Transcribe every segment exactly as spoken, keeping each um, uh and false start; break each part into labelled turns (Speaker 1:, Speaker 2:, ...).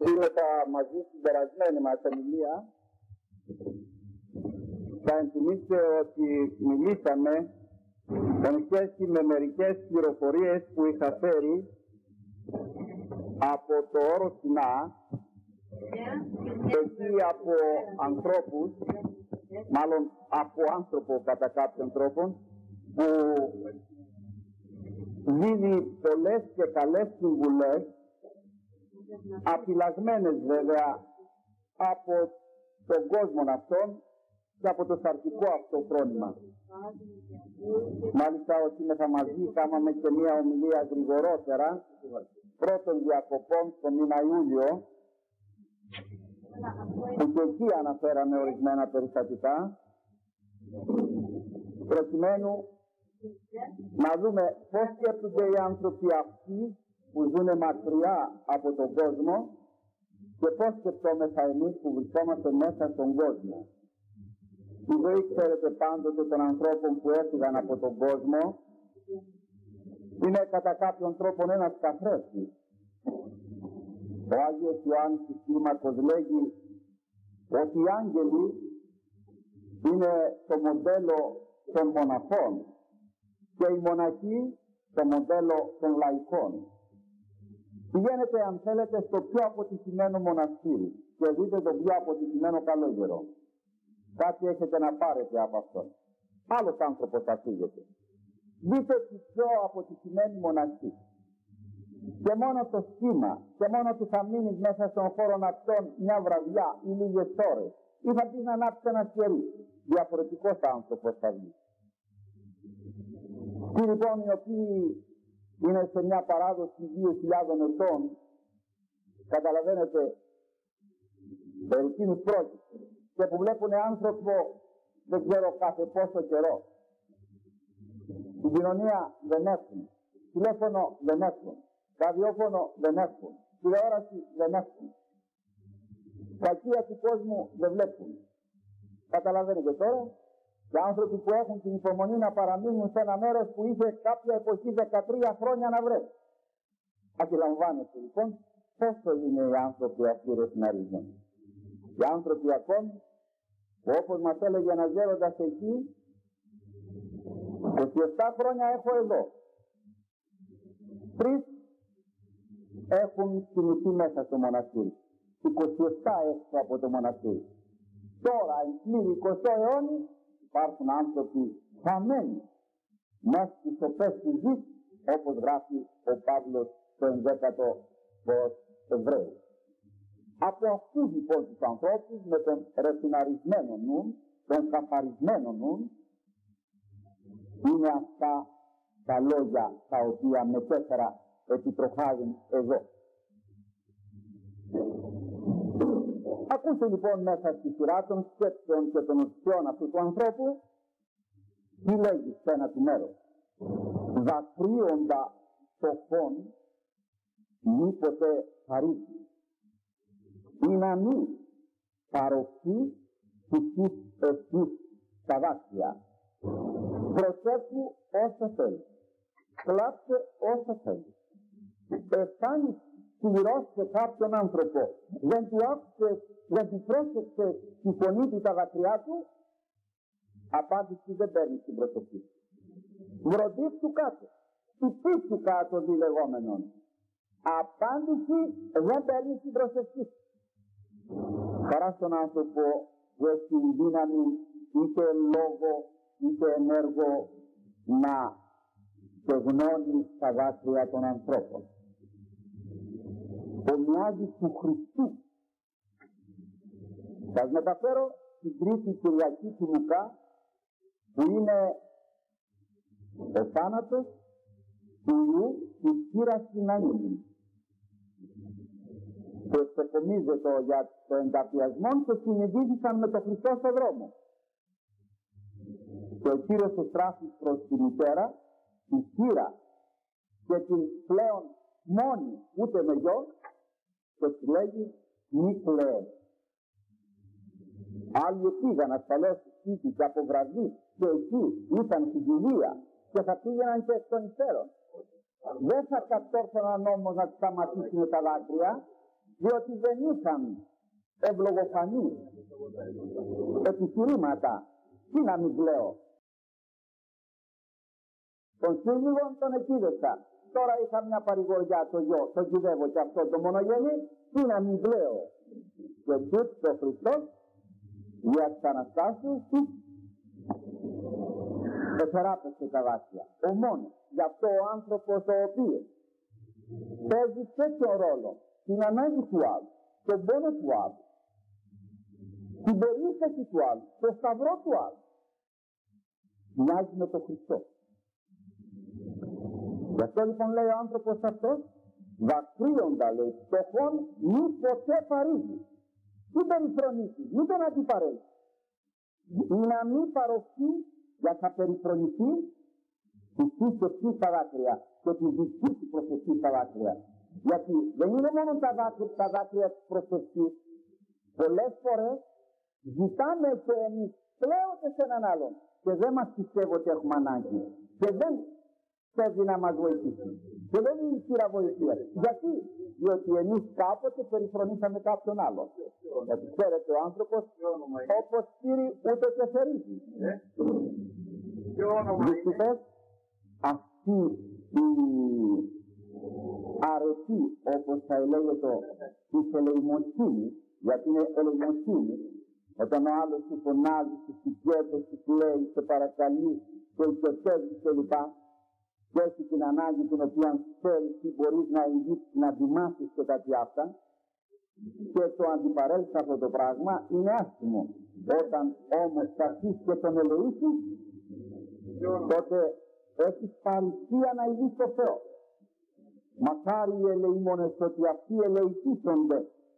Speaker 1: Σήμερα μαζί στην περασμένη μας ομιλία θα ενθυμίστε ότι μιλήσαμε εν σχέση με μερικές πληροφορίες που είχα φέρει από το όρο Σινά, εκεί από ανθρώπους, μάλλον από άνθρωπο κατά κάποιον τρόπο, που δίνει πολλές και καλές συμβουλές, απειλαγμένες βέβαια από τον κόσμο αυτόν και από το σαρκικό αυτό πρόβλημα. Μάλιστα ότι μέσα μαζί κάναμε και μία ομιλία γρηγορότερα πρώτων διακοπών στο μήνα Ιούλιο, που και εκεί αναφέραμε ορισμένα περιστατικά, προκειμένου να δούμε πώς σκέφτονται οι άνθρωποι αυτοί που ζουν μακριά από τον κόσμο και πώς σκεφτόμεθα εμείς που βρισκόμαστε μέσα στον κόσμο. Η ζωή, ξέρετε, πάντοτε των ανθρώπων που έφυγαν από τον κόσμο είναι κατά κάποιον τρόπο ένας καθρέφτης. Ο Άγιος Ιωάννης της Κλίμακος λέγει ότι οι άγγελοι είναι το μοντέλο των μοναχών και οι μοναχοί το μοντέλο των λαϊκών. Πηγαίνετε, αν θέλετε, στο πιο αποτυχημένο μοναστήρι και δείτε το πιο αποτυχημένο καλόγερο. Κάτι έχετε να πάρετε από αυτόν. Άλλος άνθρωπος θα φύγετε. Δείτε τη πιο αποτυχημένη μοναχή. Και μόνο το σχήμα, και μόνο ότι θα μείνεις μέσα στον χώρο αυτόν μια βραδιά ή λίγες ώρες, ή θα πεις να ανάψεις ένα σκερί. Διαφορετικός άνθρωπος θα βγει. Και λοιπόν οι οποίοι είναι σε μια παράδοση δύο χιλιάδων ετών, καταλαβαίνετε περί τίνος πρόκειται, και που βλέπουν άνθρωπο δεν ξέρω κάθε πόσο καιρό. Την κοινωνία δεν έχουν, τηλέφωνο δεν έχουν, ραδιόφωνο δεν έχουν, τηλεόραση δεν έχουν, κακία του κόσμου δεν βλέπουν. Καταλαβαίνετε τώρα, και άνθρωποι που έχουν την υπομονή να παραμείνουν σε ένα μέρος που είχε κάποια εποχή δεκατρία χρόνια να βρέσει. Αντιλαμβάνεστε λοιπόν πόσο είναι οι άνθρωποι αυτοί ρεσιναρισμένοι. Οι άνθρωποι ακόμη που, όπως μας έλεγε ένας γέροντας εκεί, είκοσι επτά χρόνια έχω εδώ. Τρεις έχουν κινηθεί μέσα στο μοναστήρι. είκοσι επτά έξω από το μοναστήρι. Τώρα, εν πλήρη εικοστό αιώνη, υπάρχουν άνθρωποι χαμένοι μέσα στις σοπές της γης, όπως γράφει ο Παύλος στο ενδέκατο προς Εβραίους. Από αυτούς λοιπόν τους ανθρώπους με τον ρεφιναρισμένο νου, τον καθαρισμένο νου, είναι αυτά τα λόγια τα οποία μετέφερα επιτροχάδιν εδώ. Ακούστε λοιπόν μέσα στη σειρά των σκέψεων και των ουσιών αυτού του ανθρώπου τι λέγει σε ένα του μέρος. Δακρύοντα φτωχών μη ποτέ χαρίσει ή να μην παροχή φυσικής ευθύς στα δάκρυα. Προσέφου όσο θέλει, κλάψε όσο θέλει. Εφάνεις πληρώσει σε κάποιον άνθρωπο, δεν του άκουσε, δεν του πρόσεξε τη φωνή του τα δακρυά του, απάντηση δεν παίρνει την προσοχή. Βροντίς του κάτω, χτυπής του κάτω δι λεγόμενον. Απάντηση δεν παίρνει την προσοχή. Χαρά στον άνθρωπο που έχει δύναμη είτε λόγο είτε ενέργο να στεγνώνει τα δάκρυα των ανθρώπων. Ομοιάζει του Χριστού. Σας μεταφέρω την τρίτη Κυριακή του Λουκά, που είναι ο θάνατος του Ιού της χείρας Συναήλη. Και ξεκομίζεται για το ενταπιασμό και συνειδήθησαν με τον Χριστό στον δρόμο. Και ο Κύριος εστράφει προς τη μητέρα, τη χείρα και την πλέον μόνη ούτε με γιο, και του λέγει μη κλαίες. Άλλοι πήγαν ασφαλώς σπίτι και από βραδύ και εκεί ήταν στη Γιουδία και θα πήγαιναν και εκ των υστέρων. Δεν θα κατόρθωναν όμως να σταματήσουν τα δάκρυα διότι δεν είχαν ευλογοφανή επιχειρήματα. Τι να μην λέω. Τον σύλλογο τον εκείδεσα. Τώρα είχα μια παρηγοριά το γιο, τον κυδεύω και αυτό το μονογέννη, τι να μην λέω. Και τούτο ο Χριστός για τις Αναστάσεις εθεράπευσε τα δάκρυα. Ο μόνος, γι' αυτό ο άνθρωπος ο οποίος παίζει τέτοιο ρόλο, την ανάγκη του άλλου, τον πόνο του άλλου, την περίσταση του άλλου, το σταυρό του άλλου, μοιάζει με τον Χριστό. Γι' αυτό λοιπόν λέει ο άνθρωπος αυτός, δακρύοντα λέει, φτωχόν μη ποτέ παρήγει. Μην περιφρονήσει, μην τον αντιπαρέλθει. Να μην παροχθεί για να περιφρονηθεί τη σύσκεψη στα δάκρυα και τη δική του προσευχή στα δάκρυα. Γιατί δεν είναι μόνο τα δάκρυα, τα δάκρυα της προσευχής. Πολλές φορές ζητάμε και εμείς πλέονται σε έναν άλλον και δεν μας πιστεύω ότι έχουμε ανάγκη. Και δεν θέλει να μας βοηθήσει. Και δεν είναι χείρα βοηθεία. Γιατί? Διότι εμείς κάποτε περιφρονήσαμε κάποιον άλλον. Γιατί ξέρετε ο άνθρωπος όπως κύριει ούτε και θερίζει. Δυστυχώς αυτή η αρετή, όπως θα λέγεται της ελεημοσύνης, γιατί είναι ελεημοσύνη, όταν ο άλλος σου φωνάζει, σου συγκέντρωσε, σου λέει, σε παρακαλεί, σε υπερτεύει κλπ. Και έχει την ανάγκη την οποία θέλεις ή μπορείς να εγγύψεις, να δημάσεις και κάτι αυτά, και το αντιπαρέλθεις αυτό το πράγμα, είναι άσχημο. Όταν όμως θα αρχίσει και τον ελεήσεις, τότε έχεις παρουσία να ειδείς το Θεό. Μακάρι οι ελεήμονες ότι αυτοί ελεηθήσονται.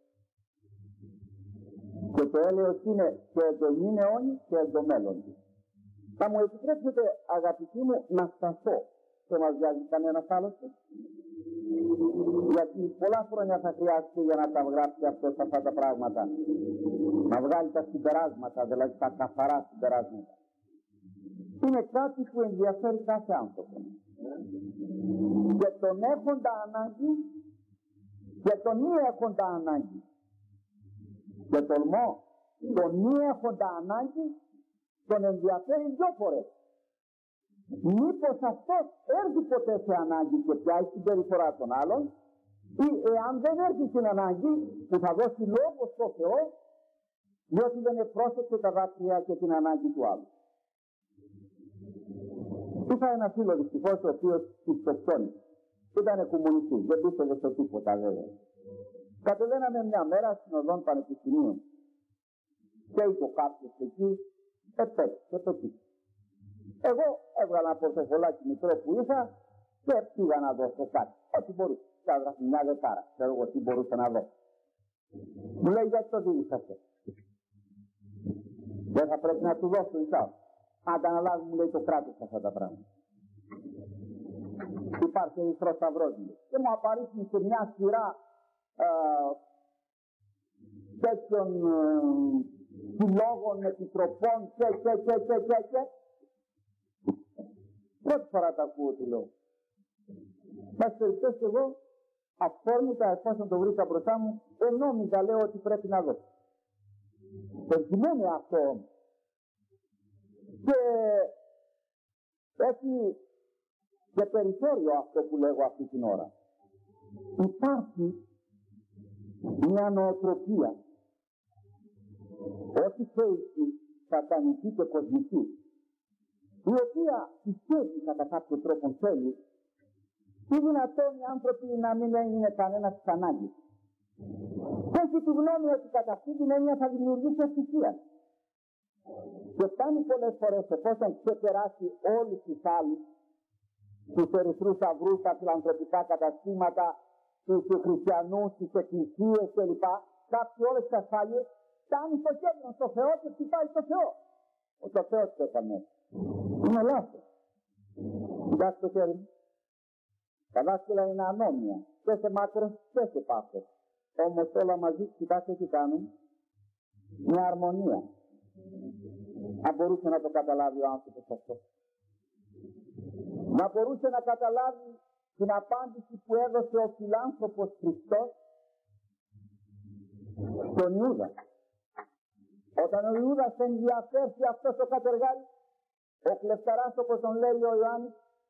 Speaker 1: Και το έλεος είναι και τον είναι αιώνι και το μέλλον. Θα μου επιτρέψετε αγαπητοί μου να σταθώ. Δεν μας βγάζει κανένας άλλος. Γιατί πολλά χρόνια θα χρειάζεται για να τα γράψει αυτό αυτά τα πράγματα. Να βγάλει τα συμπεράσματα, δηλαδή τα καθαρά συμπεράσματα. Είναι κάτι που ενδιαφέρει κάθε άνθρωπο. Και τον έχοντα ανάγκη και τον μη έχοντα ανάγκη. Και τολμώ, τον μη έχοντα ανάγκη τον ενδιαφέρει δυο φορές. Μήπως αυτός έρθει ποτέ σε ανάγκη και πιάσει την περιφορά των άλλων, ή εάν δεν έρθει στην ανάγκη που θα δώσει λόγο στο Θεό, διότι δεν επρόσεξε τα δάκρυα και την ανάγκη του άλλου. Είχα ένα φίλο δυστυχώς ο οποίος πιστοκτόνησε. Ήταν κομμουνιστής, δεν πίστευε σε τίποτα βέβαια. Κατεβαίναμε μια μέρα στην οδόν πανεπιστημίου. Και είπε κάποιος εκεί, επέστησε το τύπο. Εγώ έβγαλα ένα πορτοφολάκι μικρό που είχα και πήγα να δώσω κάτι. Ό,τι μπορούσα. Και έγραφε μια δεκάρα. Ξέρω εγώ τι μπορούσα να δώσω. Μου λέει γιατί το δίνεις αυτό. Δεν θα πρέπει να του δώσω ησάω. Αν τα αναλάβει μου λέει το κράτος αυτά τα πράγματα. Υπάρχει ερυθρό σταυρός και μου απαρίθμει σε μια σειρά ε, τέτοιων ε, συλλόγων, επιτροπών και και και και και και πρώτη φορά τα ακούω τι λέω. Μας περιπτώσει εγώ αυθόρμητα εφόσον το βρήκα μπροστά μου ενόμιζα λέω ότι πρέπει να δώσω. Περιμένει αυτό όμως. Και έχει και περιθώριο αυτό που λέγω αυτή την ώρα. Υπάρχει μια νοοτροπία, όχι θεϊκή, σατανική και κοσμική, η οποία πιστεύει κατά κάποιο τρόπο θέλει τι δυνατόν οι άνθρωποι να μην είναι κανένα της ανάγκης. Και έχει τη γνώμη ότι κατά αυτή την έννοια θα δημιουργήσει ευτυχία. Και φτάνει πολλές φορές εφόσον ξεπεράσει όλους τους άλλους, τους ερυθρούς αυγούς, τα φιλανθρωπικά καταστήματα, τους χριστιανούς, τις εκκλησίες κλπ. Κάποιοι όλες τις ασφάλειες φτάνει στο κέντρο, στο Θεό και χτυπάει στο Θεό. Ο το Θεός το έκανε. Είναι λάθος. Κοιτάξτε το χέρι μου. Τα δάσκυλα είναι ανώμια. Και σε μάκρος και σε πάθος. Όμως όλα μαζί κοιτάξτε τι κάνουν. Μια αρμονία. Αν μπορούσε να το καταλάβει ο άνθρωπος αυτό. Να μπορούσε να καταλάβει την απάντηση που έδωσε ο φιλάνθρωπος Χριστός τον Ιούδα. Όταν ο Ιούδας ενδιαφέρθη αυτός ο κατεργάτης, ο κλεφταράς όπως τον λέει ο Ιωάννης,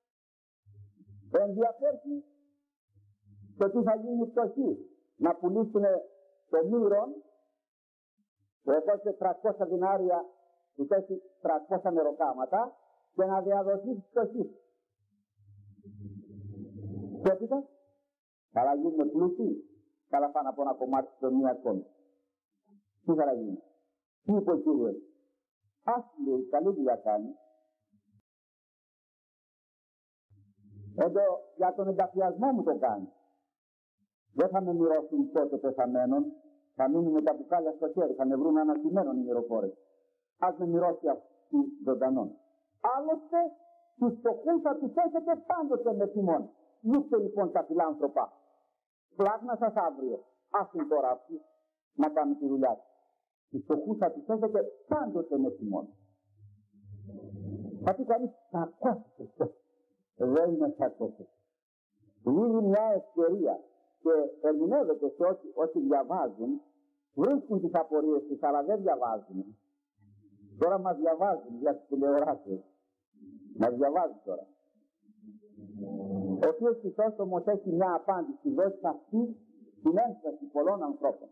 Speaker 1: ενδιαφέρθη το τι θα γίνει πτωχή, να πουλήσουν το μύρον, που έκοψε τριακόσια δινάρια, που έχει τριακόσια νεροκάματα, και να διαδοθεί στις πτωχής. Και έπειτα, καλά γίνουν πλούσιοι, καλά πάνε από ένα κομμάτι στο μία ακόμη. Τι θα γίνει? Τι είπε ο Κύριος? Ας λέει, καλή δουλειά κάνει. Εδώ για τον ενταφιασμό μου το κάνει. Δεν θα με μοιρώσουν τότε πεθαμένων, θα μείνουν με τα μπουκάλια στο χέρι, θα με βρουν αναστημένων οι μυροφόρες. Ας με μοιρώσει αυτοί ζωντανών. Άλλωστε, τους φτωχούς θα τους έχετε πάντοτε με θυμόν. Λείψτε λοιπόν τα φιλάνθρωπα. Πλάχνα σας αύριο. Άσουν τώρα αυτοί να κάνουν τη δουλειά τους. Τους φτωχούς θα τους έχετε πάντοτε με θυμόν. Θα πει κανείς, σαρκώθηκες. Δεν είναι σαρκώθηκες. Λύγει μια ευκαιρία και ερμηνεύεται σε όσοι, όσοι διαβάζουν, βρίσκουν τις απορίες τους, αλλά δεν διαβάζουν. Τώρα μας διαβάζουν για τις τηλεοράσεις. Μας διαβάζουν τώρα. Ο οποίος Χριστός όμως έχει μια απάντηση, δώσει αυτή την ένσταση πολλών ανθρώπων.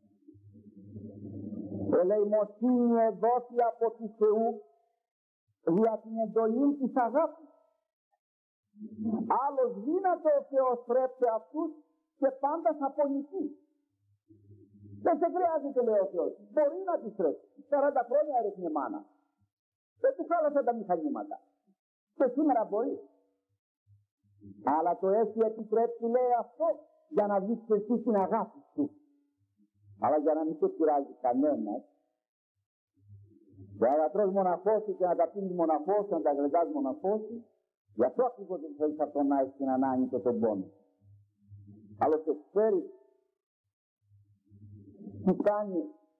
Speaker 1: Ελεημοσύνη εδόθη από του Θεού για την εντολή της αγάπης. Άλλος δύνατο ο Θεός θρέψε αυτούς και πάντα θα πονηθεί. Δεν σε χρειάζεται, λέει ο Θεός. Μπορεί να τους θρέψει. σαράντα χρόνια έριχνε μάνα. Δεν του χάλασαν τα μηχανήματα. Και σήμερα μπορεί. Αλλά το έχει επιτρέψει, λέει, αυτό για να δείξει εσύ την αγάπη του. Αλλά για να μην σε πειράζει κανένας, για να τρως μοναχός και να τα πίνεις μοναχός και να τα γλεντάς μοναχός, γι' αυτό ακριβώς δεν θέλεις αυτό να έχεις την ανάγκη και τον πόνο. Αλλά σε ξέρεις τι κάνει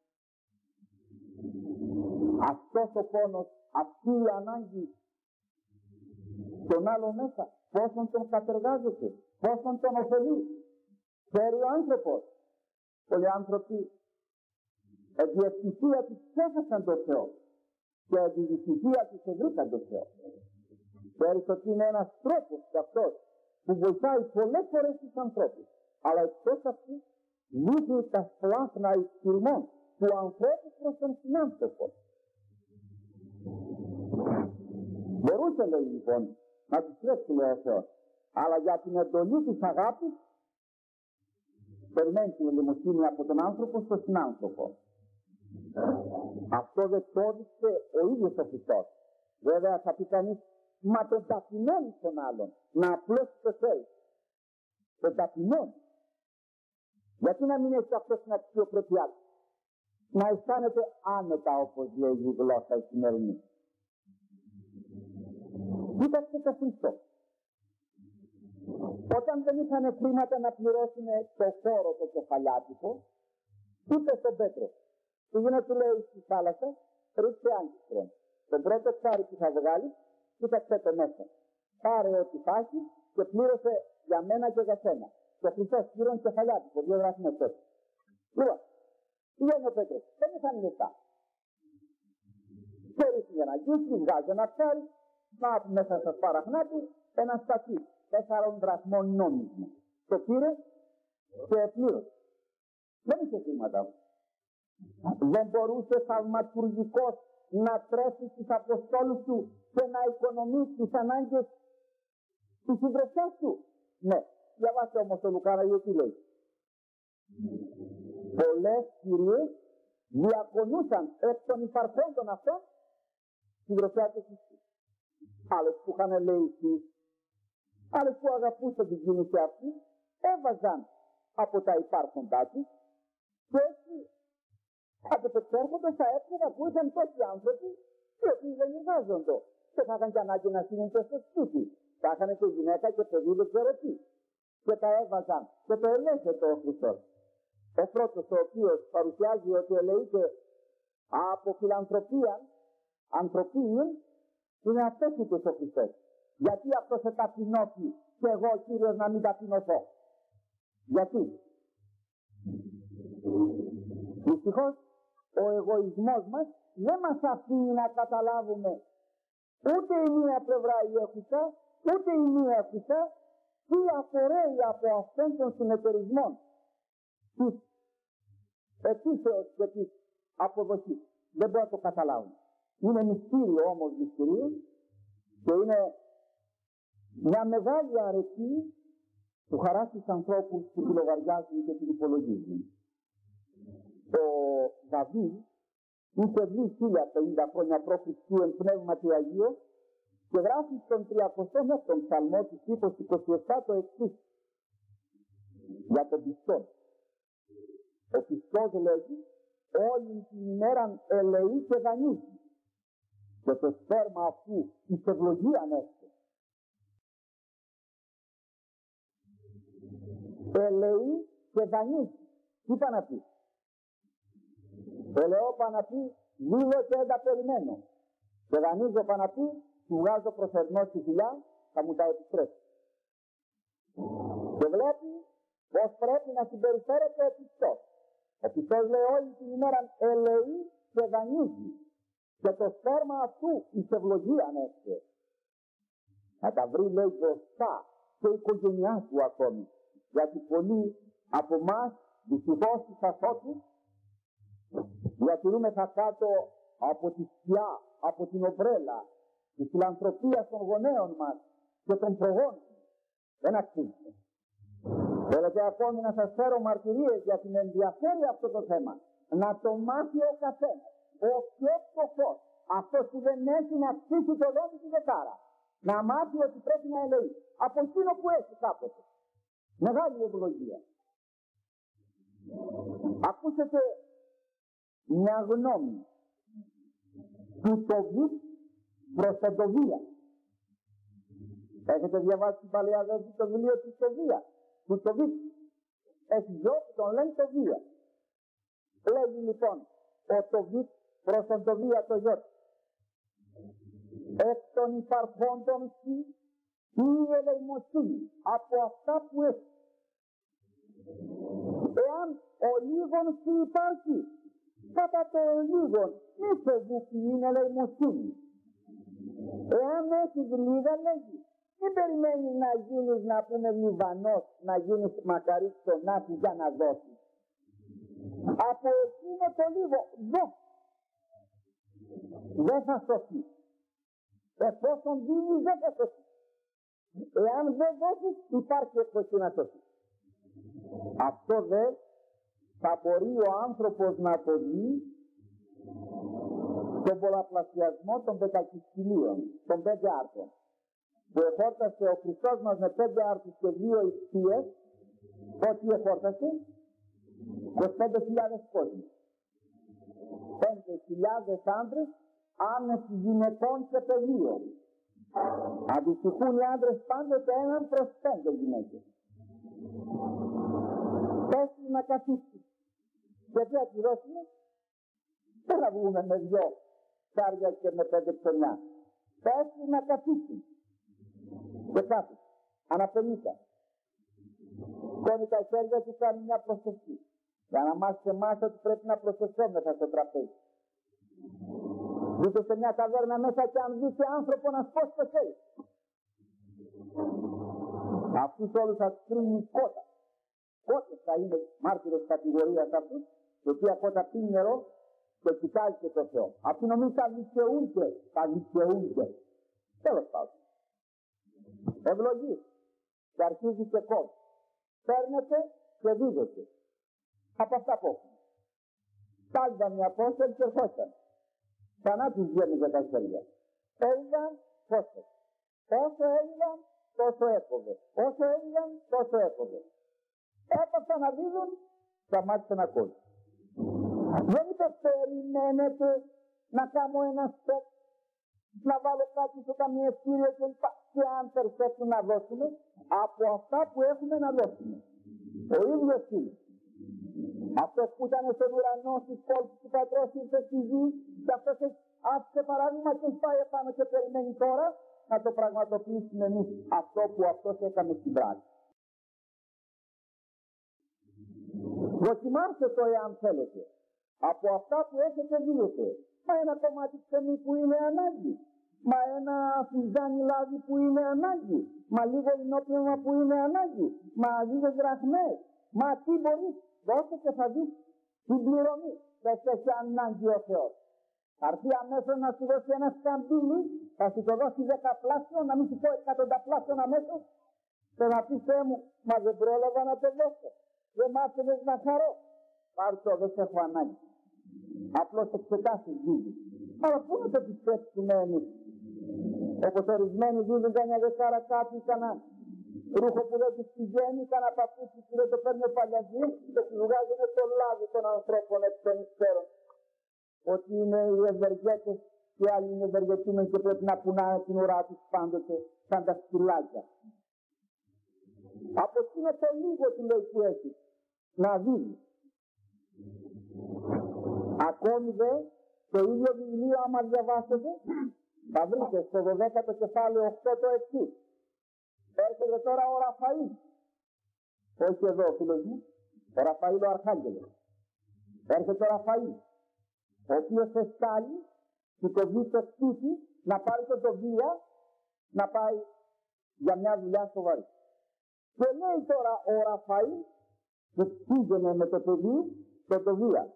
Speaker 1: αυτός ο πόνος, αυτή η ανάγκη τον άλλο μέσα, πόσον τον κατεργάζεται, πόσον τον ωφελεί. Ξέρει ο άνθρωπος. Πολλοί άνθρωποι επί ευτυχία τους ξέχασαν τον Θεό και επί δυστυχία τους ευρήκαν τον Θεό. Ξέρεις ότι είναι ένας τρόπος και αυτός που βοηθάει πολλές φορές τους ανθρώπους, αλλά εκτός αυτού λύγει τα σπλάχνα ισχυρμών του ανθρώπου προς τον συνάνθρωπο. Μπορούσε, λέει, λοιπόν, να τους τρέψει, λέει ο Θεός, αλλά για την εντολή της αγάπης περιμένει την ελεημοσύνη από τον άνθρωπο στον συνάνθρωπο. Αυτό δεν το έδειξε ο ίδιος ο Χριστός. Βέβαια θα πει κανείς, μα τον ταπεινώνει τον άλλον, να απλώσει το θέλει. Τον ταπεινώνει. Γιατί να μην έχει αυτό την αξιοπρέπειά του? Να αισθάνεται άνετα, όπως λέει η γλώσσα η σημερινή. Κοίταξε το Χριστό. Όταν δεν είχαν χρήματα να πληρώσουν το φόρο το κεφαλιάτικο, είπε στον Πέτρο, πήγαινε, του λέει, στη θάλασσα, ρίξε άγκιστρον. Τον πρώτο ψάρι που θα βγάλει, κοίταξε το μέσα. Πάρε ό,τι θα έχει και πλήρωσε για μένα και για σένα. Και ο Χριστός πλήρωνε κεφαλιάτικο, δύο δραχμές έτσι. Λοιπόν, πήγαινε ο Πέτρος, δεν είχαν λεφτά. Και ρίχνει ένα γκίσι, βγάζει ένα ψάρι, να μέσα στα σπαραχνά του ένα στατί. Τέσσερων δραχμών νόμισμα. Το πήρε και πλήρωσε. Δεν είχε χρήματα. Δεν μπορούσε θαυματουργικός να τρέφει τους αποστόλους του και να οικονομήσει τις ανάγκες της συντροφιάς του. Ναι, διαβάστε όμως το Λουκά, τι λέει. Πολλές κυρίες διακονούσαν εκ των υπαρχόντων αυτών συντροφιά του Χριστού. Άλλες που είχαν ελεηθεί, άλλες που αγαπούσαν την κίνηση αυτή, έβαζαν από τα υπάρχοντά τους και έτσι αντεπεξέρχονται στα έπαινα που είχαν τόσοι άνθρωποι οι οποίοι δεν εργάζονται και θα είχαν και ανάγκη να στείλουν και στο σπίτι. Θα είχαν και γυναίκα και παιδί, δεν ξέρω τι. Και τα έβαζαν και το ελέγχεται ο Χριστός. Ο πρώτος ο οποίος παρουσιάζει ότι ελεείται από φιλανθρωπία, ανθρωπίων, είναι αυτός που είπε ο Χριστός. Γιατί αυτό σε ταπεινώσει και εγώ, Κύριος, να μην ταπεινωθώ? Γιατί? Δυστυχώς ο εγωισμός μας δεν μας αφήνει να καταλάβουμε ούτε η μία πλευρά η έχουσα, ούτε η μία έχουσα, τι απορρέει από αυτόν τον συνεταιρισμό της ετήσεως και της αποδοχής. Δεν μπορώ να το καταλάβω. Είναι μυστήριο όμως μυστήριο και είναι μια μεγάλη αρετή του χαρά στους ανθρώπους που τη λογαριάζουν και την υπολογίζουν. Ο Δαβίδ είχε βγει χίλια πενήντα χρόνια π.Χ. εν πνεύματι Αγίο και γράφει στον τριακοστό μέκτον ψαλμό της είκοσι είκοσι επτά το εξής για τον πιστό. Ο πιστός λέγει όλη την ημέραν ελεεί και δανείζει και το σπέρμα αυτού εις ευλογίαν έστε. Ελεεί και δανείζει. Τι είπα να πει? Ελεώ είπα να πει δίδω και δεν τα περιμένω. Και δανείζω είπα να πει του βγάζω προσωρινό στη δουλειά, θα μου τα επιστρέψει. Και βλέπει πως πρέπει να συμπεριφέρεται ο πιστός. Ο πιστός λέει όλη την ημέρα ελεεί και δανείζει και το σπέρμα αυτού εις ευλογίαν έστε. Να τα βρει λέει μπροστά και η οικογένειά του ακόμη. Γιατί πολλοί από εμάς δυστυχώς τους ασώτους διατηρούμεθα κάτω από τη σκιά, από την ομπρέλα της φιλανθρωπίας των γονέων μας και των προγόνων. Δεν αξίζει. Θέλετε ακόμη να σας φέρω μαρτυρίες για την ενδιαφέρει αυτό το θέμα. Να το μάθει ο καθένας. Ο πιο φτωχός, αυτός που δεν έχει να ψήσει το δόντι του δεκάρα, να μάθει ότι πρέπει να ελεεί από εκείνο που έχει κάποτε. Μεγάλη ευλογία. Ακούσετε μια γνώμη του Τοβίτ προς τον Τοβία. Έχετε διαβάσει την Παλαιά Διαθήκη το βιβλίο της Τοβία, του Τοβίτ? Έχει γιο που τον λένε Τοβία. Λέγει λοιπόν ο Τοβίτ προς τον Τοβία το γιο του. Εκ των υπαρχόντων σου η ελεημοσύνη από αυτά που έχει. Εάν ο λίγον σου υπάρχει, κατά το λίγον μη φοβούκι είναι ελεημοσύνη. Εάν έχεις λίγα λέγει, μην περιμένεις να γίνεις, να πούμε Λιβανός, να γίνεις μακαρί στον Άκη για να δώσεις. Από εκείνο το λίγο δεν δεν θα σωθεί. Εφόσον δίνεις δεν θα σωθεί. Εάν δεν δώσεις υπάρχει εκποστή να σωθεί. Αυτό δε θα μπορεί ο άνθρωπος να το δει στον πολλαπλασιασμό των πεντακυσκυλίων, των πέντε άρτων. Που εφόρτασε ο Χριστός μας με πέντε άρτους και δύο ιστίες, ότι εφόρτασε είκοσι πέντε χιλιάδες κόσμοι. πέντε χιλιάδες άντρες άνεση γυναικών και παιδίων. Αντιστοιχούν οι άντρες πάντοτε έναν προς πέντε γυναίκες. Πες να καθίσει. Και τι θα τη δώσουμε? Δεν θα βγούμε με δυο ψάρια και με πέντε ψωνιά. Πες να καθίσει. Και κάθει. Αναπενήτα. Κόνει τα χέρια του, κάνει μια προσευχή. Για να μάθει εμάς ότι πρέπει να προσευχόμεθα στο τραπέζι. Δείτε σε μια ταβέρνα μέσα και αν δείτε άνθρωπο να σπώσει το χέρι. Αυτούς όλους θα κρίνει κότα. Κότες θα είναι μάρτυρες κατηγορίας αυτούς, η οποία κότα πίνει νερό και κοιτάζει και το Θεό. Αυτοί νομίζουν θα δικαιούνται, θα δικαιούνται. Τέλος πάντων. Ευλογείς και αρχίζει και κόβει. Παίρνετε και δίδετε. Από αυτά που έχουν. Τάλιβαν οι Απόστολοι και ερχόταν. Ξανά τους βγαίνουν για τα χέρια. Έλυγαν, φώστε. Όσο έλυγαν, τόσο έκοβε. Όσο έλυγαν, τόσο έκοβε. Έπασαν να δίδουν, σταμάτησε να κόβει. Δεν είπε περιμένετε να κάνω ένα στεκ, να βάλω κάτι στο ταμιευτήριο και λοιπά. Και αν περισσέψουν να δώσουμε, από αυτά που έχουμε να δώσουμε. Ο ίδιος είναι. Αυτός που ήταν στον ουρανό στις πόλεις του Πατρός ήρθε στη γη και αυτός άφησε παράδειγμα και πάει επάνω και περιμένει τώρα να το πραγματοποιήσουμε εμείς αυτό που αυτός έκανε στην πράξη. Δοκιμάστε το εάν θέλετε. Από αυτά που έχετε δείτε. Μα ένα κομμάτι ψωμί που είναι ανάγκη. Μα ένα φουζάνι λάδι που είναι ανάγκη. Μα λίγο λινόπνευμα που είναι ανάγκη. Μα λίγες δραχμές. Μα τι μπορείς, δώσε και θα δεις την πληρωμή. Δεν έχει ανάγκη ο Θεός. Θα έρθει αμέσως να σου δώσει ένα σκαμπίλι, θα σου το δώσει δεκαπλάσιο, να μην σου πω εκατονταπλάσιο αμέσως, και να πει Θεέ μου, μα δεν πρόλαβα να το δώσω. Δεν μ' άφηνες να χαρώ. Πάρ' το, δεν σε έχω ανάγκη. Απλώς εξετάσεις δίδει. Αλλά πού να το πιστέψουμε εμείς. Όπως ορισμένοι δίδουν κανένα δεκάρα κάτι, κανένα ρούχο που δεν τους πηγαίνει, κανένα παπούτσι που δεν το παίρνει ο παλιαζής, και του βγάζουν το λάδι των ανθρώπων εκ των υστέρων. Ότι είναι οι ευεργέτες και άλλοι είναι ευεργετούμενοι και πρέπει να πουνάνε την ουρά τους πάντοτε σαν τα σκυλάκια. Από εκείνο το λίγο του λέει που έχει να δίνει. Ακόμη δε το ίδιο βιβλίο άμα διαβάσετε θα βρείτε στο δωδέκατο κεφάλαιο οκτώ το εξής. Έρχεται τώρα ο Ραφαήλ. Όχι εδώ φίλος μου. Ο Ραφαήλ ο Αρχάγγελος. Έρχεται ο Ραφαήλ. Ο οποίος εστάλει και το βγει στο σπίτι να πάρει το Τοβία να πάει για μια δουλειά σοβαρή. Και λέει τώρα ο Ραφαήλ που πήγαινε με το παιδί το Τοβία.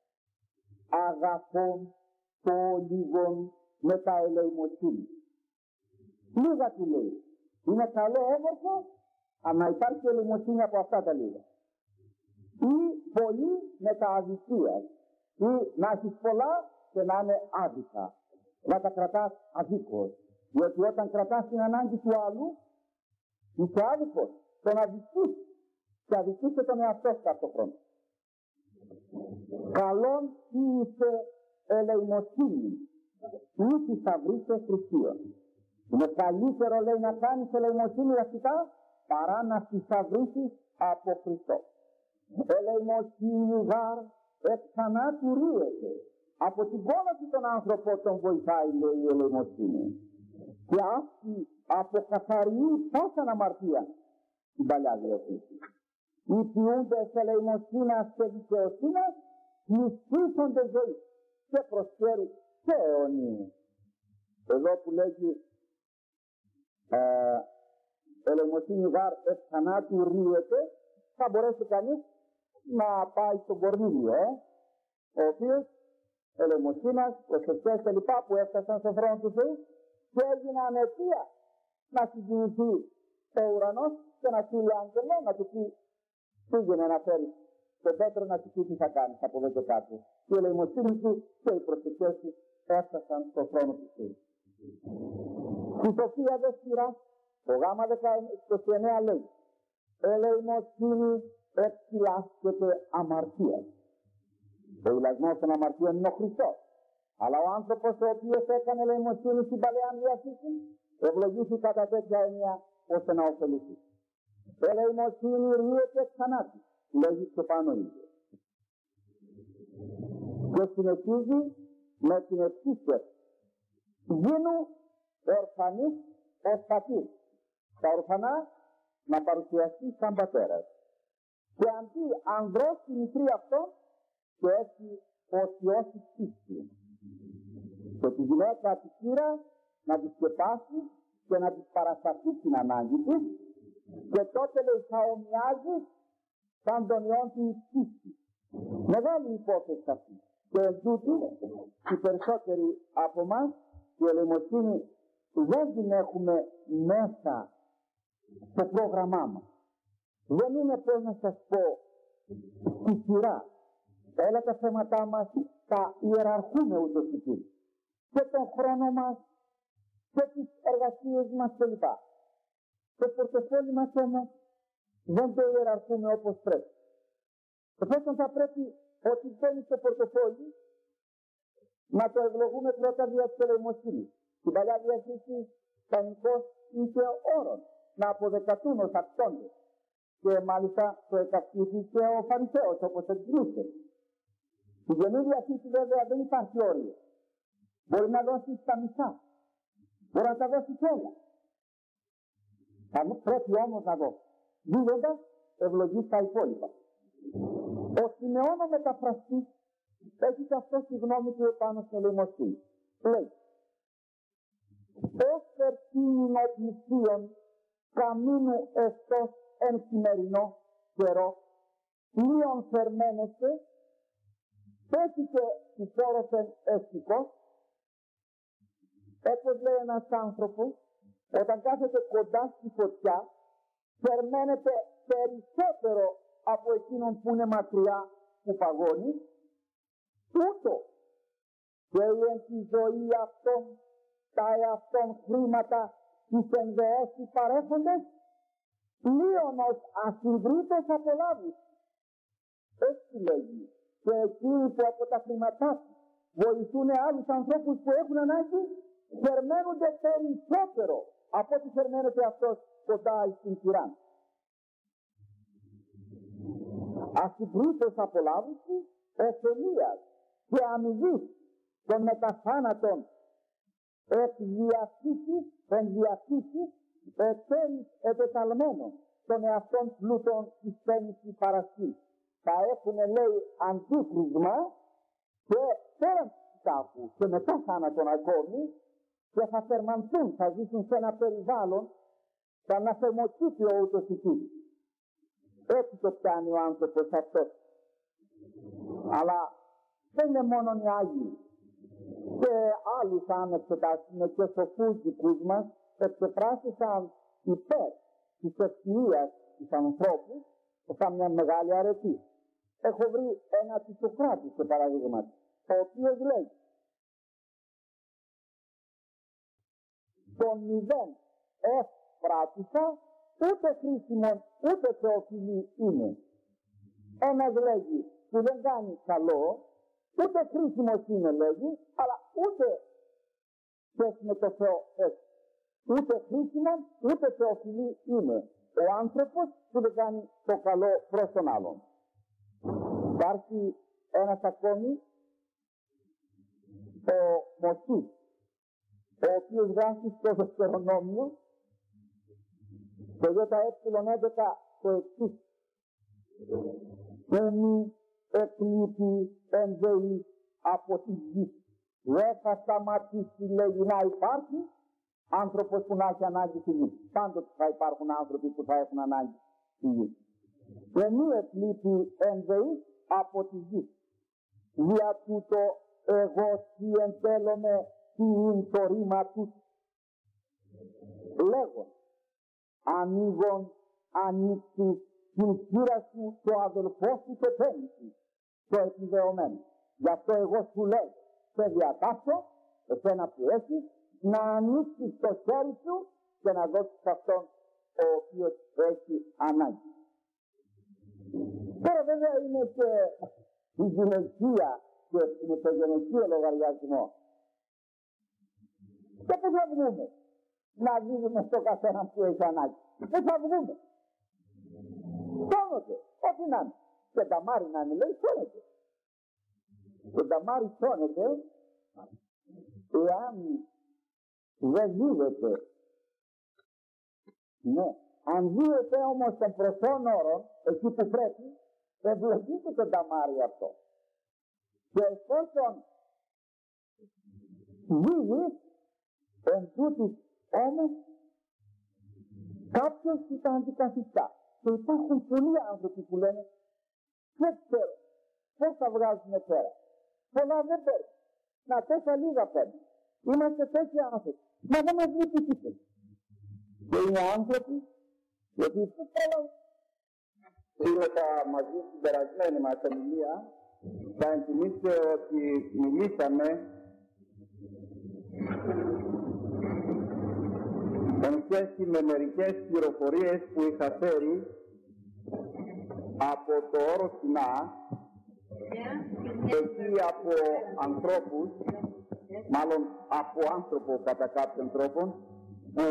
Speaker 1: Αγαθών το λίγων με τα ελεημοσύνη. Λίγα του λέει. Είναι καλό όμορφο, αλλά υπάρχει ελεημοσύνη από αυτά τα λίγα. Ή πολύ με τα αδικίας. Ή να έχεις πολλά και να είναι άδικα. Να τα κρατάς αδίκως. Διότι όταν κρατάς την ανάγκη του άλλου, είσαι άδικος. Τον αδικείς και αδικείς και τον εαυτό σου αυτό χρόνο. Καλόν ή είσαι ελεημοσύνη. Ή θα βρεις θρησκεία. Είναι καλύτερο λέει να κάνεις ελεημοσύνη βασικά παρά να θησαυρίσεις από Χριστό. Ελεημοσύνη γάρ εκ θανάτου ρίεται. Από την κόλαση των άνθρωπων τον βοηθάει λέει η ελεημοσύνη. Και αυτή αποκαθαριεί πόσαν αμαρτία την παλιά διαθήκη. Οι ποιούντες ελεημοσύνας και δικαιοσύνας μυστήσονται ζωή και προσφέρουν και αιωνίες. Εδώ που λέγει ε, ελεημοσύνη γάρ εκ θανάτου ρίεται, θα μπορέσει κανείς να πάει στον Κορνήλιο, ε, ο οποίος ελεημοσύνας, προσευχές και λοιπά που έφτασαν στον θρόνο του Θεού και έγιναν αιτία να συγκινηθεί ο ουρανός και να στείλει άγγελο να του πει πήγαινε να φέρει τον Πέτρο να του πει τι θα κάνει από εδώ και κάτω. Και η ελεημοσύνη του και οι προσευχές του έφτασαν στον θρόνο του Θεού. Η Σοφία δε σειρά, το γάμα είκοσι εννέα λέει ελεημοσύνη εξυλάσκεται αμαρτία. Ο ηλασμός των αμαρτίων είναι ο Χριστός. Αλλά ο άνθρωπος ο οποίος έκανε ελεημοσύνη στην Παλαιά Διαθήκη ευλογήσει κατά τέτοια έννοια ώστε να ωφεληθεί. Ελεημοσύνη ρίεται εξ θανάτου, λέγει στο πάνω ίδιο. Και συνεχίζει με την εξής σκέψη. Γίνου ορφανής ως πατήρ. Τα ορφανά να παρουσιαστεί σαν πατέρας. Και αντί ανδρός τη μικρή αυτό και έχει οσιώσει πίστη. Και τη γυναίκα τη κύρα να τη σκεπάσει και να της παρασταθεί την ανάγκη της και τότε λέει θα ομοιάζει σαν τον ιόν την πίστη. Μεγάλη υπόθεση αυτή. Και εν τούτου οι περισσότεροι από εμάς η ελεημοσύνη δεν την έχουμε μέσα στο πρόγραμμά μας. Δεν είναι πώς να σας πω στη σειρά. Όλα τα θέματά μας τα ιεραρχούμε ούτως ή άλλως. Και τον χρόνο μας και τις εργασίες μας κλπ. Το πορτοφόλι μας όμως δεν το ιεραρχούμε όπως πρέπει. Εφόσον θα πρέπει ότι μπαίνει στο πορτοφόλι να το ευλογούμε πρώτα δια της ελεημοσύνης. Στην Παλιά Διαθήκη κανονικώς είχε όρον να αποδεκατούν ως ακτόντες. Και μάλιστα το εκαυκήθηκε ο Φαρισαίος όπως εξηγούσε. Στην Καινή Διαθήκη βέβαια δεν υπάρχει όριο. Μπορεί να δώσεις τα μισά. Μπορεί να τα δώσεις όλα. Θα πρέπει όμως να δώσεις. Δίδοντας ευλογείς τα υπόλοιπα. Ο Σιμεών ο μεταφραστής έχει και αυτό τη γνώμη του επάνω στην ελεημοσύνη. Λέει, ως περτίνην εκκλησίων καμίνου εστός εν σημερινό καιρό, πλοίον θερμένεστε, πέτυχε του φόροφεν εστικός. Όπως λέει ένας άνθρωπος, όταν κάθεται κοντά στη φωτιά, θερμαίνεται περισσότερο από εκείνον που είναι μακριά που παγώνει, τούτο και εν τη ζωή αυτών τα εαυτών χρήματα τις ενδεές παρέχοντες, πλείονος ασυγκρίτως απολάβους. Έτσι λέγει, και εκείνοι που από τα χρήματά τους βοηθούν άλλους ανθρώπους που έχουν ανάγκη, θερμαίνονται περισσότερο από ό,τι θερμαίνεται αυτός κοντά στην κυρά. Ασυγκρίτως απολάβουση, ωφελίας και αμοιβής των μεταθάνατων εκ διαθήκης, των διαθήκης, εταίρις ετεταλμένων των εαυτών πλούτων της πέννησης παρασκής. Θα έχουν, λέει, αντίκρισμα και πέραν του τάφου και μετά θάνατον ακόμη, και θα θερμανθούν, θα ζήσουν σε ένα περιβάλλον, θα αναθερμοκήπιο ούτως εκεί. Έτσι το πιάνει ο άνθρωπος αυτός. Αλλά δεν είναι μόνο οι Άγιοι. Και άλλους, αν εξετάσουμε, και σοφούς δικούς μας, εξεπράσισαν υπέρ της ευθυίας της ανθρώπου, σαν μια μεγάλη αρετή. Έχω βρει ένα του Σοκράτη, σε παραδείγμα, ο οποίος λέει, τον μηδέν ευπράτησα, ούτε χρήσιμο ούτε θεοφιλή είναι. Ένας λέγει που δεν κάνει καλό, ούτε χρήσιμος είναι, λέγει, αλλά ούτε σχέση με το Θεό έτσι. Ούτε χρήσιμο ούτε θεοφιλή είναι ο άνθρωπος που δεν κάνει το καλό προς τον άλλον. Υπάρχει ένας ακόμη, ο Μωσής, ο οποίος γράφει στο Δευτερονόμιο το ι έντεκα το εξής. Ούμι εκλείπει εν ζωή από τη γη. Δεν θα σταματήσει, λέγει, να υπάρχει άνθρωπος που να έχει ανάγκη στη γη. Πάντοτε θα υπάρχουν άνθρωποι που θα έχουν ανάγκη στη γη. Ούμι εκλείπει εν ζωή από τη γη. Δια τούτο εγώ τι εντέλομαι τι είναι το ρήμα του. Λέγω, ανοίγον ανοίξει την χείρα σου το αδελφό σου και πέννηση, το επιδεωμένο. Γι' αυτό εγώ σου λέω, σε διατάσσω, εσένα που έχεις, να ανοίξεις το χέρι σου και να δώσεις αυτόν ο οποίος έχει ανάγκη. Τώρα βέβαια είναι και η γυναικεία και με το γυναικείο λογαριασμό. Και πού θα βγούμε να δίνουμε στο καθένα που έχει ανάγκη. Πού θα βγούμε. Σώνονται, ό,τι να είναι. Και τα μάρι να είναι, λέει, σώνεται. Και τα μάρι σώνεται, εάν δεν δίδεται. Ναι, αν δίδεται όμως των προσών όρων, εκεί που πρέπει, ευλογείται το ταμάρι αυτό. Και εφόσον δίδει, εν τούτης όμως, κάποιος τα αντικαθιστά. Και υπάρχουν πολλοί άνθρωποι που λένε, δεν ξέρω, πώς θα βγάζουμε πέρα. Πολλά δεν παίρνουν. Να τόσα λίγα παίρνουν. Είμαστε τέτοιοι άνθρωποι. Μα δεν μας λείπει τίποτα. Και είναι άνθρωποι, γιατί δεν θέλουν. Είδα μαζί στην περασμένη μας ομιλία, θα εντιμήσετε ότι μιλήσαμε εν σχέση με μερικές πληροφορίες που είχα φέρει από το όρο Σινά, εκεί από ανθρώπους, μάλλον από άνθρωπο κατά κάποιον τρόπο, που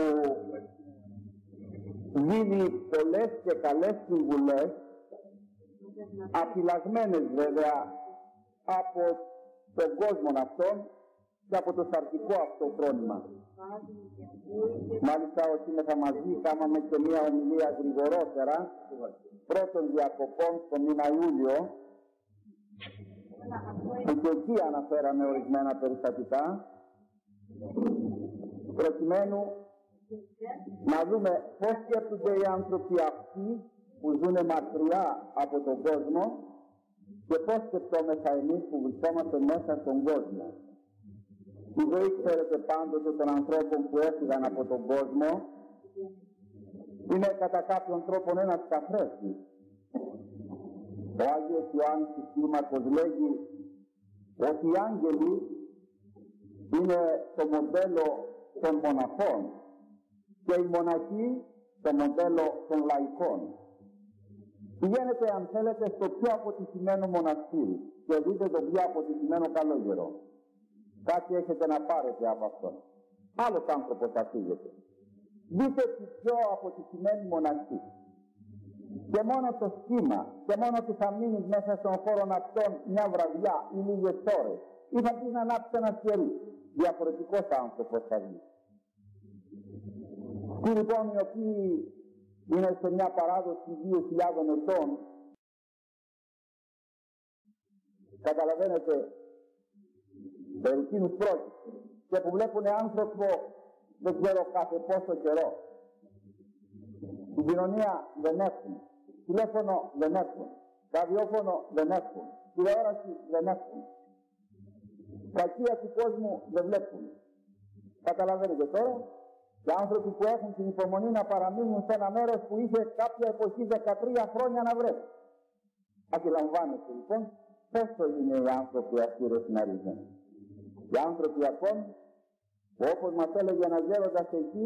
Speaker 1: δίνει πολλές και καλές συμβουλές, αφυλαγμένες βέβαια από τον κόσμο αυτόν και από το σαρτικό αυτό φρόνημα. Μάλιστα όσοι μέσα μαζί κάναμε και μία ομιλία γρηγορότερα πρώτων διακοπών στο μήνα Ιούλιο που και εκεί αναφέραμε ορισμένα περιστατικά, προκειμένου να δούμε πώς σκέφτονται οι άνθρωποι αυτοί που ζουν μακριά από τον κόσμο και πώς σκεφτόμεθα εμείς που βρισκόμαστε μέσα στον κόσμο. Η ζωή, ξέρετε, πάντοτε των ανθρώπων που έφυγαν από τον κόσμο είναι κατά κάποιον τρόπο ένας καθρέφτης. Ο Άγιος Ιωάννης της Κλίμακος λέγει ότι οι άγγελοι είναι το μοντέλο των μοναχών και οι μοναχοί το μοντέλο των λαϊκών. Πηγαίνετε, αν θέλετε, στο πιο αποτυχημένο μοναστήρι και δείτε το πιο αποτυχημένο καλόγερο. Κάτι έχετε να πάρετε από αυτόν. Άλλος άνθρωπος θα φύγετε. Δείτε τη πιο αποτυχημένη μοναχή. Και μόνο το σχήμα, και μόνο ότι θα μείνεις μέσα στον χώρο αυτόν μια βραδιά ή λίγες ώρες, ή θα πεις να ανάψεις ένα σκερί. Διαφορετικός άνθρωπος θα βγει. Αυτοί λοιπόν οι οποίοι είναι σε μια παράδοση δύο χιλιάδων ετών, καταλαβαίνετε περί εκείνους πρόκειται, και που βλέπουν άνθρωπο δεν ξέρω κάθε πόσο καιρό. Την κοινωνία δεν έχουν, τηλέφωνο δεν έχουν, ραδιόφωνο δεν έχουν, τηλεόραση δεν έχουν, κακία του κόσμου δεν βλέπουν. Καταλαβαίνετε τώρα, και άνθρωποι που έχουν την υπομονή να παραμείνουν σε ένα μέρος που είχε κάποια εποχή δεκατρία χρόνια να βρέσει. Αντιλαμβάνεστε λοιπόν πόσο είναι οι άνθρωποι αυτοί ρεσιναρισμένοι. Οι άνθρωποι ακόμη που, όπως μας έλεγε ένας γέροντας εκεί,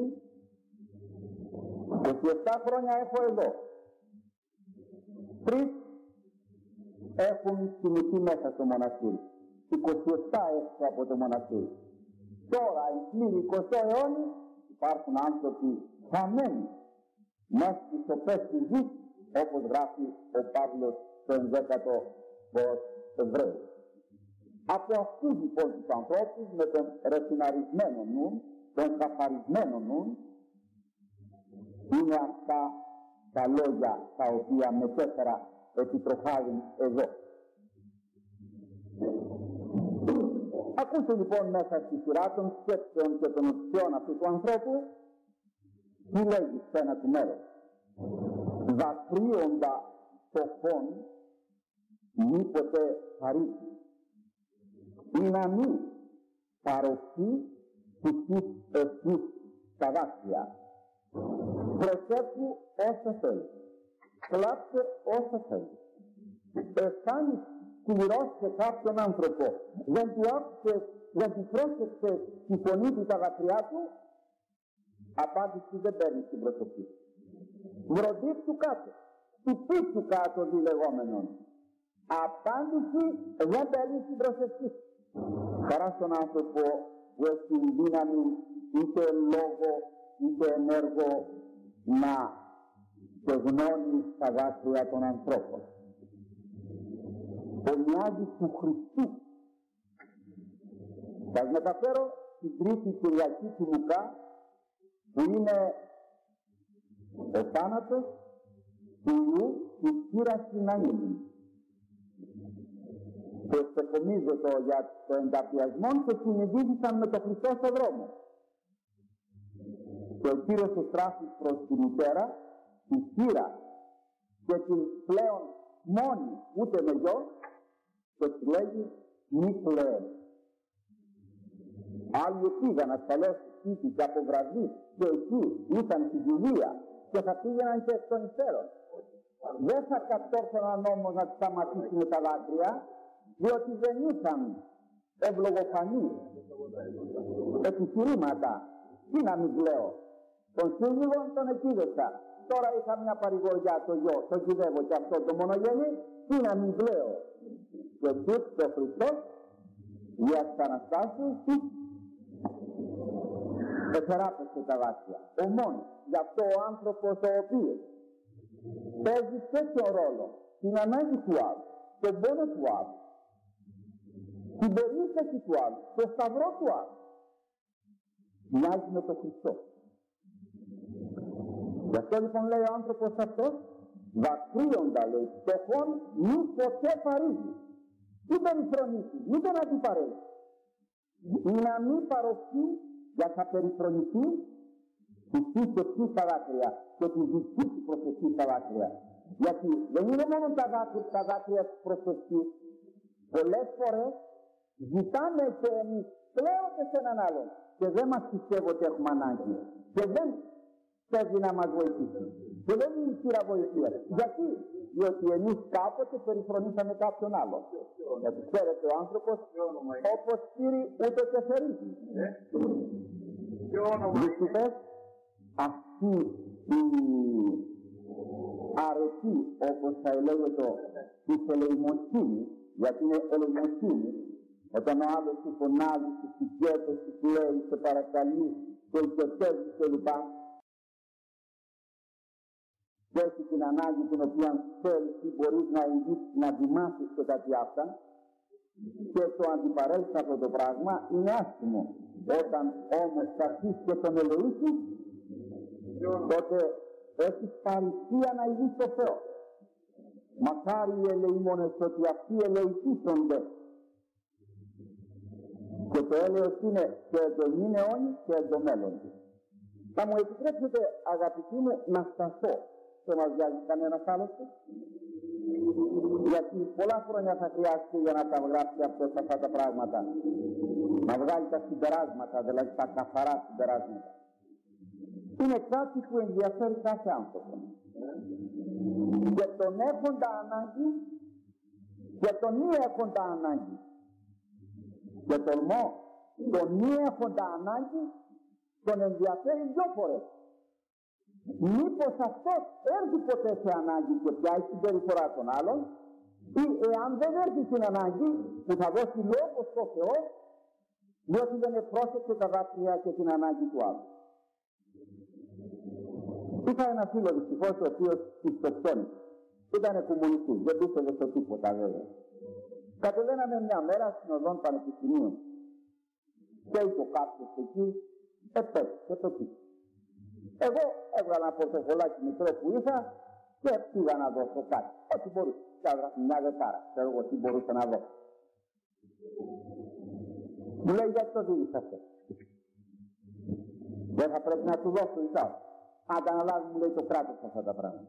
Speaker 1: είκοσι επτά χρόνια έχω εδώ. Τρεις έχουν κοιμηθεί μέσα στο μοναστήρι. είκοσι επτά έξω από το μοναστήρι. Τώρα, εν πλήρη εικοστό αιώνη, υπάρχουν άνθρωποι χαμένοι μέσα στις σοπές της γης, όπως γράφει ο Παύλος στο ενδέκατο προς Εβραίους. Από αυτούς λοιπόν τους ανθρώπους με τον ρεσιναρισμένο νου, τον καθαρισμένο νου, είναι αυτά τα λόγια τα οποία μετέφερα επιτροφάδιν εδώ. Ακούστε λοιπόν μέσα στη σειρά των σκέψεων και των ουσιών αυτού του ανθρώπου τι λέγει σε ένα του μέρος. Δακρύοντα το φόν μήποτε χαρίζει ή να μην παροχεί της ευθύς τα δάκρυα. Προσέφου όσο θέλει, κλάψε όσο θέλει. Αισθάνεις σκληρός σε κάποιον άνθρωπο, δεν του άκουσε, δεν του πρόσεξε τη φωνή του τα δακρυά του, απάντηση δεν παίρνει την προσοχή. Βροντίψου κάτω, χτυπήσου κάτω διλεγόμενον. Απάντηση δεν παίρνει την προσοχή. Χαρά στον άνθρωπο που έχει δύναμη είτε λόγο είτε ενέργο να στεγνώνει τα δάκρυα των ανθρώπων. Ομοιάζει του Χριστού. Θα σας μεταφέρω την τρίτη Κυριακή του Λουκά, που είναι ο θάνατος του Ιού της Κύρας Συναήλη. Και στεκομίζεται για το ενταπιασμό και συνειδήθησαν με τον Χριστό στον δρόμο. Και ο Κύριος εστράφει προς τη μητέρα, τη Κύρα, και την πλέον μόνη ούτε με γιο, και της λέγει μη πλέον. Άλλοι πήγαν ασφαλώς σπίτι και από βραδύ και εκεί ήταν στη Γιουδία και θα πήγαιναν και εκ των υστέρων. Δεν θα κατόρθωναν όμως να τους σταματήσουν τα δάκρυα, διότι δεν είχαν ευλογοφανείς επιχειρήματα. Τι να μην λέω, τον σύζυγο τον εκείδεσα. Τώρα είχα μια παρηγοριά το γιο, τον κυδεύω και αυτό το μονογέννη, τι να μην λέω. Και τούτο το Χριστός για τις Αναστάσεις εθεράπευσε τα δάκρυα. Ο μόνος, γι' αυτό ο άνθρωπος ο οποίος παίζει τέτοιο ρόλο, την ανάγκη του άλλου, τον πόνο του άλλου, την περίσταση του άλλου, το σταυρό του άλλου, μοιάζει με τον Χριστό. Γι' αυτό λοιπόν λέει ο άνθρωπος αυτός, δακρύοντα λέει, φτωχόν μη ποτέ παρήγει. ή περιφρονήσει, ούτε να την παρέλθει. Ή να μην παροχθεί για να περιφρονηθεί τη σύστοξη στα δάκρυα και τη δική του προσευχή στα δάκρυα. Γιατί δεν είναι μόνο τα δάκρυα, τα δάκρυα της προσευχής. Πολλές φορές ζητάμε και εμείς πλέονται σε έναν άλλον και δεν μας πιστεύω ότι έχουμε ανάγκη και δεν θέλει να μας βοηθήσει και δεν είναι χείρα βοηθεία. Γιατί? Διότι εμείς κάποτε περιφρονήσαμε κάποιον άλλο. Γιατί ξέρετε, ο άνθρωπος όπως στήρει ούτε και θερίζει. Δυστυχώς αυτή η αρετή, όπως θα λέγεται, της ελεημοσύνης, γιατί είναι ελεημοσύνη, όταν ο άλλος σου φωνάζει, σου συγκέντρωσε, σου λέει, σε παρακαλεί, σε οικετεύει κλπ. Και όχι την ανάγκη την οποία ξέρεις τι μπορείς να εγγύψεις, να δημάσεις και κάτι αυτά, και το αντιπαρέλθεις αυτό το πράγμα είναι άσχημο. Όταν όμως θα αρχίσεις και τον ελεήσεις, τότε έχεις παρησία να ηγείς το Θεό. Μακάρι οι ελεήμονες ότι αυτοί ελεηθήσονται. Και το έλεος είναι και τον είναι αιώνι και το μέλλον. Θα μου επιτρέψετε, αγαπητοί μου, να σταθώ. Δεν μας βγάζει κανένας άλλος. Γιατί πολλά χρόνια θα χρειάζεται για να τα γράψει αυτές αυτά τα πράγματα. Να βγάλει τα συμπεράσματα, δηλαδή τα καθαρά συμπεράσματα. Είναι κάτι που ενδιαφέρει κάθε άνθρωπο. Και τον έχοντα ανάγκη και τον μη έχοντα ανάγκη. Και τολμώ, τον μη έχοντα ανάγκη τον ενδιαφέρει δυο φορές. Μήπως αυτός έρθει ποτέ σε ανάγκη και πιάσει την περιφορά των άλλων, ή εάν δεν έρθει στην ανάγκη που θα δώσει λόγο στο Θεό, διότι δεν επρόσεξε τα δάκρυα και την ανάγκη του άλλου. Είχα ένα φίλο δυστυχώς ο οποίος πιστοψώνει. Ήταν κομμουνιστής, δεν πίστευε στο τίποτα βέβαια. Κατεβαίναμε μια μέρα στην οδόν πανεπιστημίου. Και είπε κάποιος εκεί, επέτυχε το τύπο. Εγώ έβγαλα ένα πορτοφολάκι μικρό που είχα και πήγα να δώσω κάτι. Ό,τι μπορούσα. Και έγραφε μια δεκάρα. Ξέρω εγώ τι μπορούσα να δώσω. Μου λέει, γιατί το δίνεις αυτό? Δεν θα πρέπει να του δώσω εις άλλο. Αν τα αναλάβει, μου λέει, το κράτος αυτά τα πράγματα.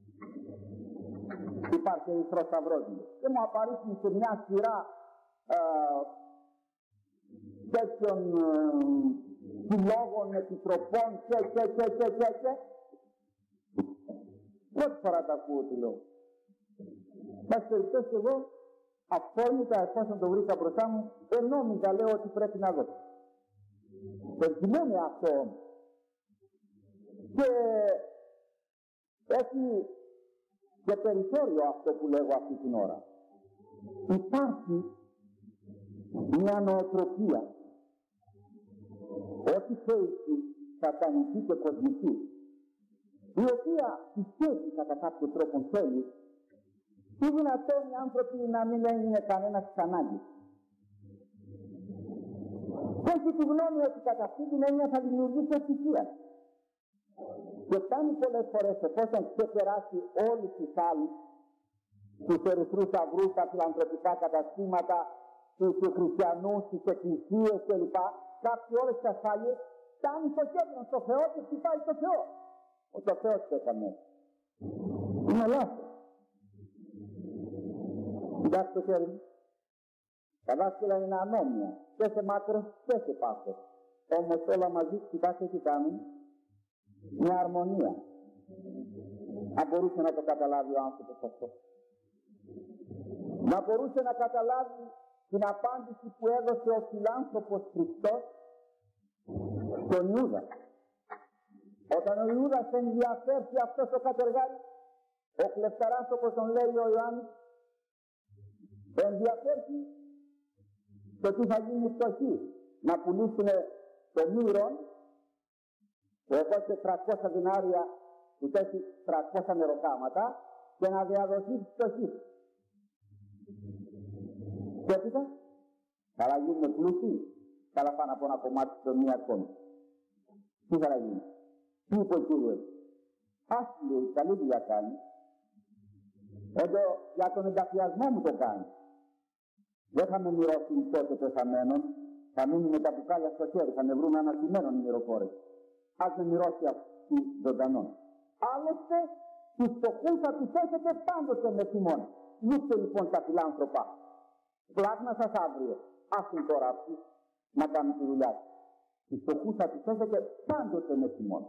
Speaker 1: Υπάρχει ερυθρός σταυρός. Και μου απαρίθμησε σε μια σειρά ε, τέτοιων ε, συλλόγων, επιτροπών και και και και και και. Πρώτη φορά τα ακούω τι λέω. Μας περιπτώσει εγώ, αυθόρμητα εφόσον το βρήκα μπροστά μου, δεν νόμιζα λέω ότι πρέπει να δώσω. Δεν σημαίνει αυτό όμως. Και έχει και περιθώριο αυτό που λέγω αυτή την ώρα. Υπάρχει μια νοοτροπία, όχι θεϊκή, σατανική και κοσμική, η οποία πιστεύει κατά κάποιο τρόπο θέλει τι δυνατόν οι άνθρωποι να μην είναι κανένα της ανάγκης. Και έχει τη γνώμη ότι κατά αυτή την έννοια θα δημιουργήσει ευτυχία. Και φτάνει πολλές φορές εφόσον ξεπεράσει όλους τους άλλους, τους ερυθρούς σταυρούς, τα φιλανθρωπικά καταστήματα, τους χριστιανούς, τις εκκλησίες κλπ. Κάποιοι όλες τις ασφάλειες φτάνει στο κέντρο, στο Θεό και χτυπάει στο Θεό. Ότι ο Θεός το έκανε. Είναι λάθος. Κοιτάξτε το χέρι μου. Τα δάσκαλα είναι ανώμια. Και σε μάκρος και σε πάθος. Όμως όλα μαζί κοιτάξτε τι κάνουν. Μια αρμονία. Αν μπορούσε να το καταλάβει ο άνθρωπος αυτό. Να μπορούσε να καταλάβει την απάντηση που έδωσε ο φιλάνθρωπος Χριστός στον Ιούδα. Όταν ο Ιούδας ενδιαφέρθηκε αυτός ο κατεργάρης, ο κλεφταράς όπως τον λέει ο Ιωάννης, ενδιαφέρθηκε το τι θα γίνει φτωχή, να πουλήσουν το μύρον, που έκοψε τριακόσια δινάρια, του τέχει τριακόσια νεροκάματα και να διαδοθεί στη φτωχή. Και έπειτα, καλά γίνουμε πλούσιοι, καλά πάνε από ένα κομμάτι στο μία ακόμη. Τι θα γίνει? Τι είπε ο Κύριος? Άσχη λέει, καλή δουλειά κάνει. Εδώ για τον ενταφιασμό μου το κάνει. Δεν θα με μοιρώσουν τότε πεθαμένων, θα μείνει με τα μπουκάλια στο χέρι, θα με βρουν αναστημένων οι μυροφόρες. Ας με μοιρώσει αυτού ζωντανών. Άλλωστε, τους φτωχούς θα τους έχετε πάντοτε με θυμόν. Λείψτε λοιπόν τα φιλάνθρωπα. Πλάσμα σας αύριο. Άσουν τώρα αυτούς να κάνουν τη δουλειά τους. Τους φτωχούς θα τους έχετε πάντοτε με θυμόν.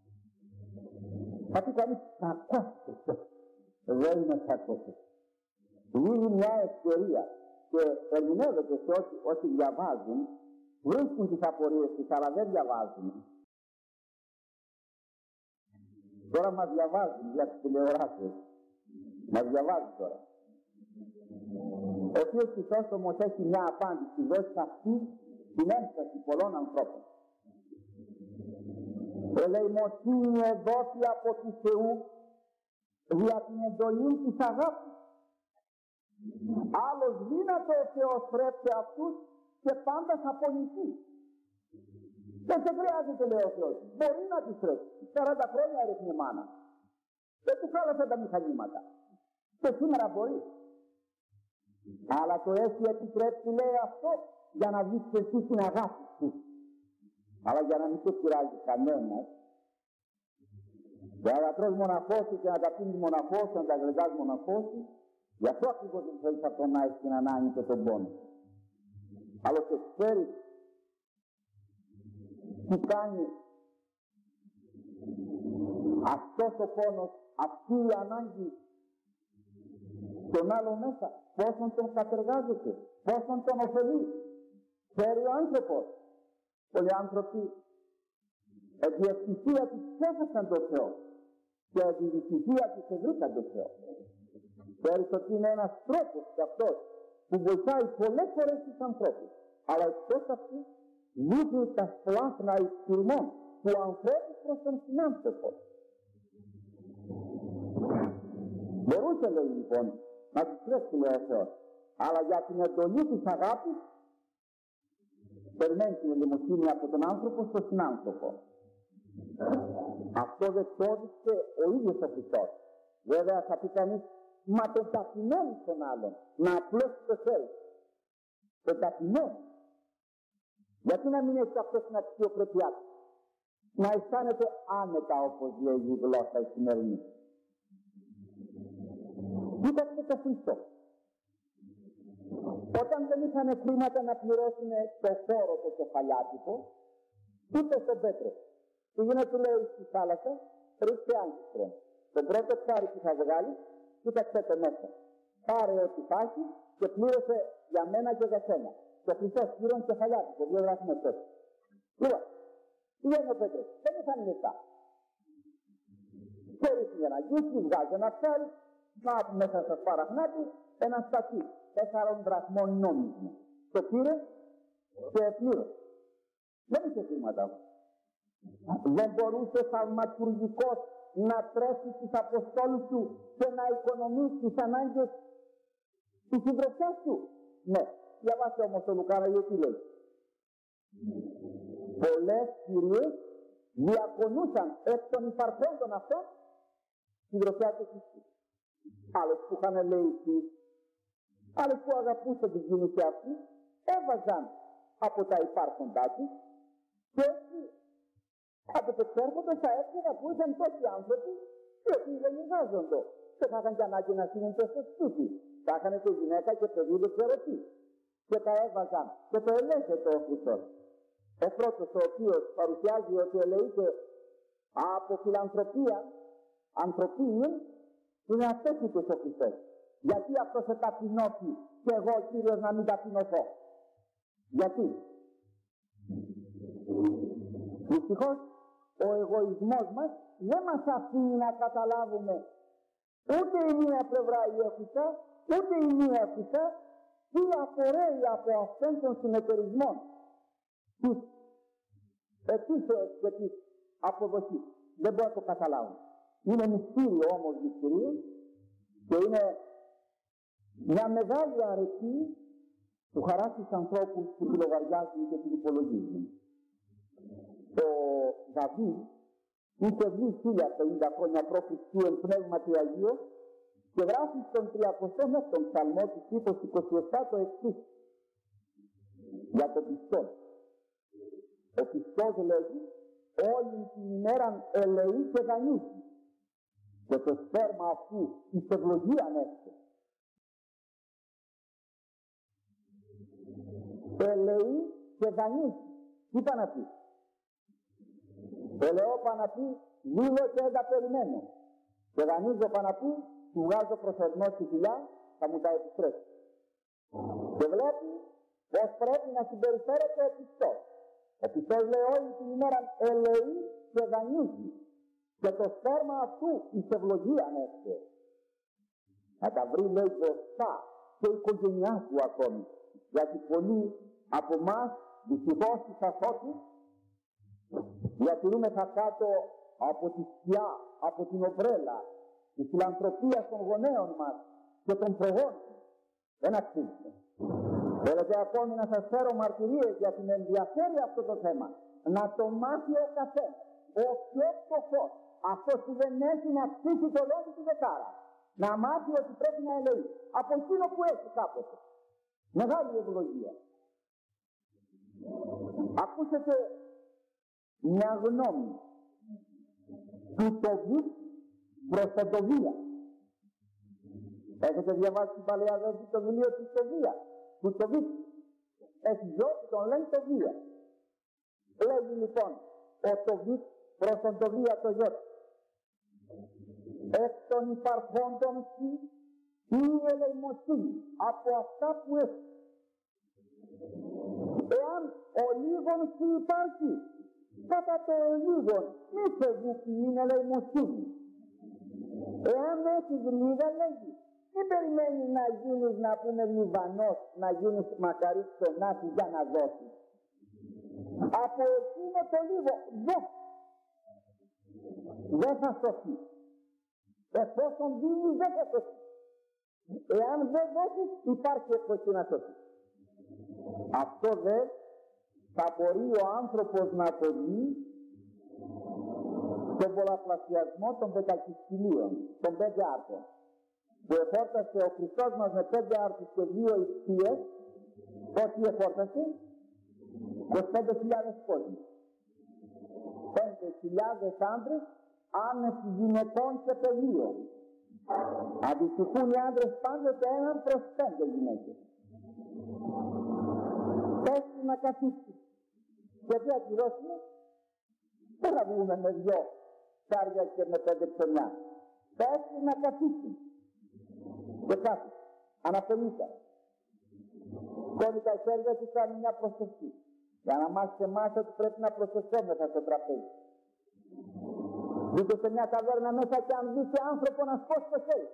Speaker 1: Θα πει κανείς, κακόστος. Δεν είναι κακόστος. Λίγη μια ευκαιρία και ερμηνεύεται σε όσοι, όσοι διαβάζουν, βρίσκουν τις απορίες τους, αλλά δεν διαβάζουν. Τώρα μας διαβάζουν για τις τηλεοράσεις. Μας διαβάζουν τώρα. Ο οποίος Χριστός όμως έχει μια απάντηση, δώσει αυτή την ένσταση πολλών ανθρώπων. Ελεημοσύνη εδόθη από του Θεού δια την εντολή της αγάπης. Άλλος δύνατο ο Θεός θρέψε αυτούς και πάντα θα πονηθεί. Δεν σε χρειάζεται, λέει ο Θεός. Μπορεί να τους θρέψει. σαράντα χρόνια έριχνε μάνα. Δεν του χάλασαν τα μηχανήματα. Και σήμερα μπορεί. Αλλά το έχει επιτρέψει, λέει αυτό, για να δεις και εσύ την αγάπη του. Αλλά για να μην σε πειράζει κανένας, για να τρως μοναχός σου και να τα πίνεις μοναχός σου, να τα γλεντάς μοναχός σου, γι' αυτό ακριβώς δεν θέλεις από τον να έχεις την ανάγκη και τον πόνο. Άλλωστε ξέρεις τι κάνει αυτός ο πόνος, αυτή η ανάγκη τον άλλο μέσα, πόσον τον κατεργάζεται, πόσον τον ωφελεί. Ξέρει ο άνθρωπος. Πολλοί άνθρωποι επί ευτυχία τους ξέχασαν τον Θεό και επί δυστυχία τους ευρήκαν τον Θεό. Ξέρεις ότι είναι ένας τρόπος και αυτός που βοηθάει πολλές φορές τους ανθρώπους, αλλά εκτός αυτού δείχνει τα σπλάχνα ισχυρμών του ανθρώπου προς τον συνάνθρωπο. Μπορούσε, λέει λοιπόν, να τους τρέψει, λέει ο Θεός, αλλά για την εντολή της αγάπης περιμένει την ελεημοσύνη από τον άνθρωπο στον συνάνθρωπο. Αυτό δεν το έδειξε ο ίδιος ο Χριστός. Βέβαια θα πει κανείς, μα τον ταπεινώνει τον άλλον, να απλώσει το χέρι. Τον ταπεινώνει. Γιατί να μην έχει αυτό την αξιοπρέπειά του, να αισθάνεται άνετα, όπως λέει η γλώσσα η σημερινή. Κοίταξε το Χριστό. Όταν δεν είχαν χρήματα να πληρώσουν το φόρο το κεφαλιάτικο, είπε στον Πέτρο, πήγαινε του λέει στη θάλασσα, ρίξε άγκιστρο. Το πρώτο ψάρι που θα βγάλει, κοίταξε το μέσα. Πάρε ό,τι υπάρχει και πλήρωσε για μένα και για σένα. Και ο Χριστός πλήρωνε κεφαλιάτικο, δύο γράφουμε τόσο. Λοιπόν, πήγαινε ο Πέτρος, δεν είχαν λεφτά. Και ρίχνει ένα γκίσι, βγάζει ένα ψάρι, να μέσα στα σπαραχνά του ένα στακί, τέσσερων δραχμών νόμισμα. Το πήρε και πλήρωσε. Δεν είχε χρήματα. Δεν μπορούσε θαυματουργικός να τρέφει τους αποστόλους του και να οικονομήσει τις ανάγκες της συντροφιάς του. Ναι, διαβάστε όμως το Λουκάνα γιατί λέει. Πολλές κυρίες διακονούσαν εκ των υπαρχόντων αυτών συντροφιά του Χριστού. Άλλες που είχαν ελεηθεί, άλλες που αγαπούσαν την κοινωνία αυτή, έβαζαν από τα υπάρχοντά τους και έτσι αποπεξέρχονται στα έφυγα που είχαν τόσοι άνθρωποι οι οποίοι δεν εργάζονται και θα είχαν και ανάγκη να στείλουν και στο σπίτι. Θα είχαν και γυναίκα και παιδί δεν ξέρω τι. Και τα έβαζαν και το ελέγχεται ο Χριστός. Ο πρώτος ο οποίος παρουσιάζει ότι ελεείται από φιλανθρωπία, ανθρωπίνη, είναι αυτές οι τους ο Χριστός. Γιατί αυτό σε ταπεινώσει και εγώ ο Κύριος να μην ταπεινωθώ. Γιατί. Δυστυχώς ο εγωισμός μας δεν μας αφήνει να καταλάβουμε ούτε η μία πλευρά η εφησά, ούτε η μία εφησά τι απορρέει από αυτόν τον συνεταιρισμό της ετήσεως και της αποδοχής. Δεν μπορώ να το καταλάβω. Είναι μυστήριο όμως μυστήριο και είναι μια μεγάλη αρετή του χαρά στους ανθρώπους που τη λογαριάζουν και την υπολογίζουν. Ο Δαβίδ είχε βγει χίλια πενήντα χρόνια π.Χ. εν πνεύματι Αγίο Και γράφει στον τριακοστό έκτο ψαλμό του τύπος είκοσι επτά το εξής για τον πιστό. Ο πιστός λέγει όλη την ημέρα ελεεί και δανείζει και το σπέρμα αυτού εις ευλογία ανέφερε. Ελεεί και δανείζει. Τι είπα να πει? Ελεώ είπα να πει δίλω και δεν περιμένω. Και δανείζω είπα να πει του βγάζω προσωρινό στη δουλειά, θα μου τα επιστρέψει. Και βλέπει πως πρέπει να συμπεριφέρεται ο πιστός. Ο πιστός λέει όλη την ημέρα ελεεί και δανείζει και το σπέρμα αυτού εις ευλογία ανέφερε. Να τα βρει λέει μπροστά και η οικογένειά του ακόμη. Γιατί πολλοί από εμάς δυστυχώς τις αθώτους διατηρούμεθα κάτω από τη σκιά, από την ομπρέλα της φιλανθρωπίας των γονέων μας και των προγόνων. Δεν αξίζει. Θέλετε ακόμη να σας φέρω μαρτυρίες γιατί με ενδιαφέρει αυτό το θέμα. Να το μάθει ο καθένας. Ο πιο φτωχός, αυτός που δεν έχει να ψήσει το λόγο του δεκάρα, να μάθει ότι πρέπει να ελέγχει από εκείνο που έχει κάποτε. Μεγάλη ευλογία. Ακούσετε μια γνώμη του Τοβίτ προς τον Τοβία. Έχετε διαβάσει την Παλαιά Διαθήκη το βιβλίο του Τοβία, του Τοβίτ? Έχει γιο που τον λένε Τοβία. Λέγει λοιπόν ο Τοβίτ προς τον Τοβία το γιο του. Εκ των υπαρχόντων σου η ελεημοσύνη από αυτά που έχει. Εάν ο λίγον σου υπάρχει, κατά το λίγον μη σε δούκει είναι ελεημοσύνη. Εάν έχεις λίγα λέγει, μην περιμένεις να γίνεις, να πούμε Λιβανός, να γίνεις μακαρί ξενάτη για να δώσεις. Από εκείνο το λίγο δεν, δεν θα σωθεί. Εφόσον δίνεις δεν θα σωθεί. Εάν δεν δώσεις υπάρχει εκπροσύ να σωθεί. Αυτό δε θα μπορεί ο άνθρωπος να το δει στον πολλαπλασιασμό των πεντακυσκυλίων, των πέντε άρτων. Που εφόρτασε ο Χριστός μας με πέντε άρτους και δύο ιστίες, πόσοι εφόρτασε? είκοσι πέντε χιλιάδες κόσμοι. πέντε χιλιάδες άντρες, άνες γυναικών και παιδίων. Αντιστοιχούν οι άντρες πάντοτε έναν προς πέντε γυναίκες. Πες να καθίσεις. Και τι ακυρώσουμε? Δεν θα βγούμε με δυο ψάρια και με πέντε ψωμιά. Πες να καθίσεις. Και κάθισε. Αναπολύτα. Κόβει τα χέρια του, κάνει μια προσευχή. Για να μάθει εμάς ότι πρέπει να προσευχόμεθα στο τραπέζι. Δείτε σε μια ταβέρνα μέσα και αν δείτε άνθρωπο να σπώσει το χέρι.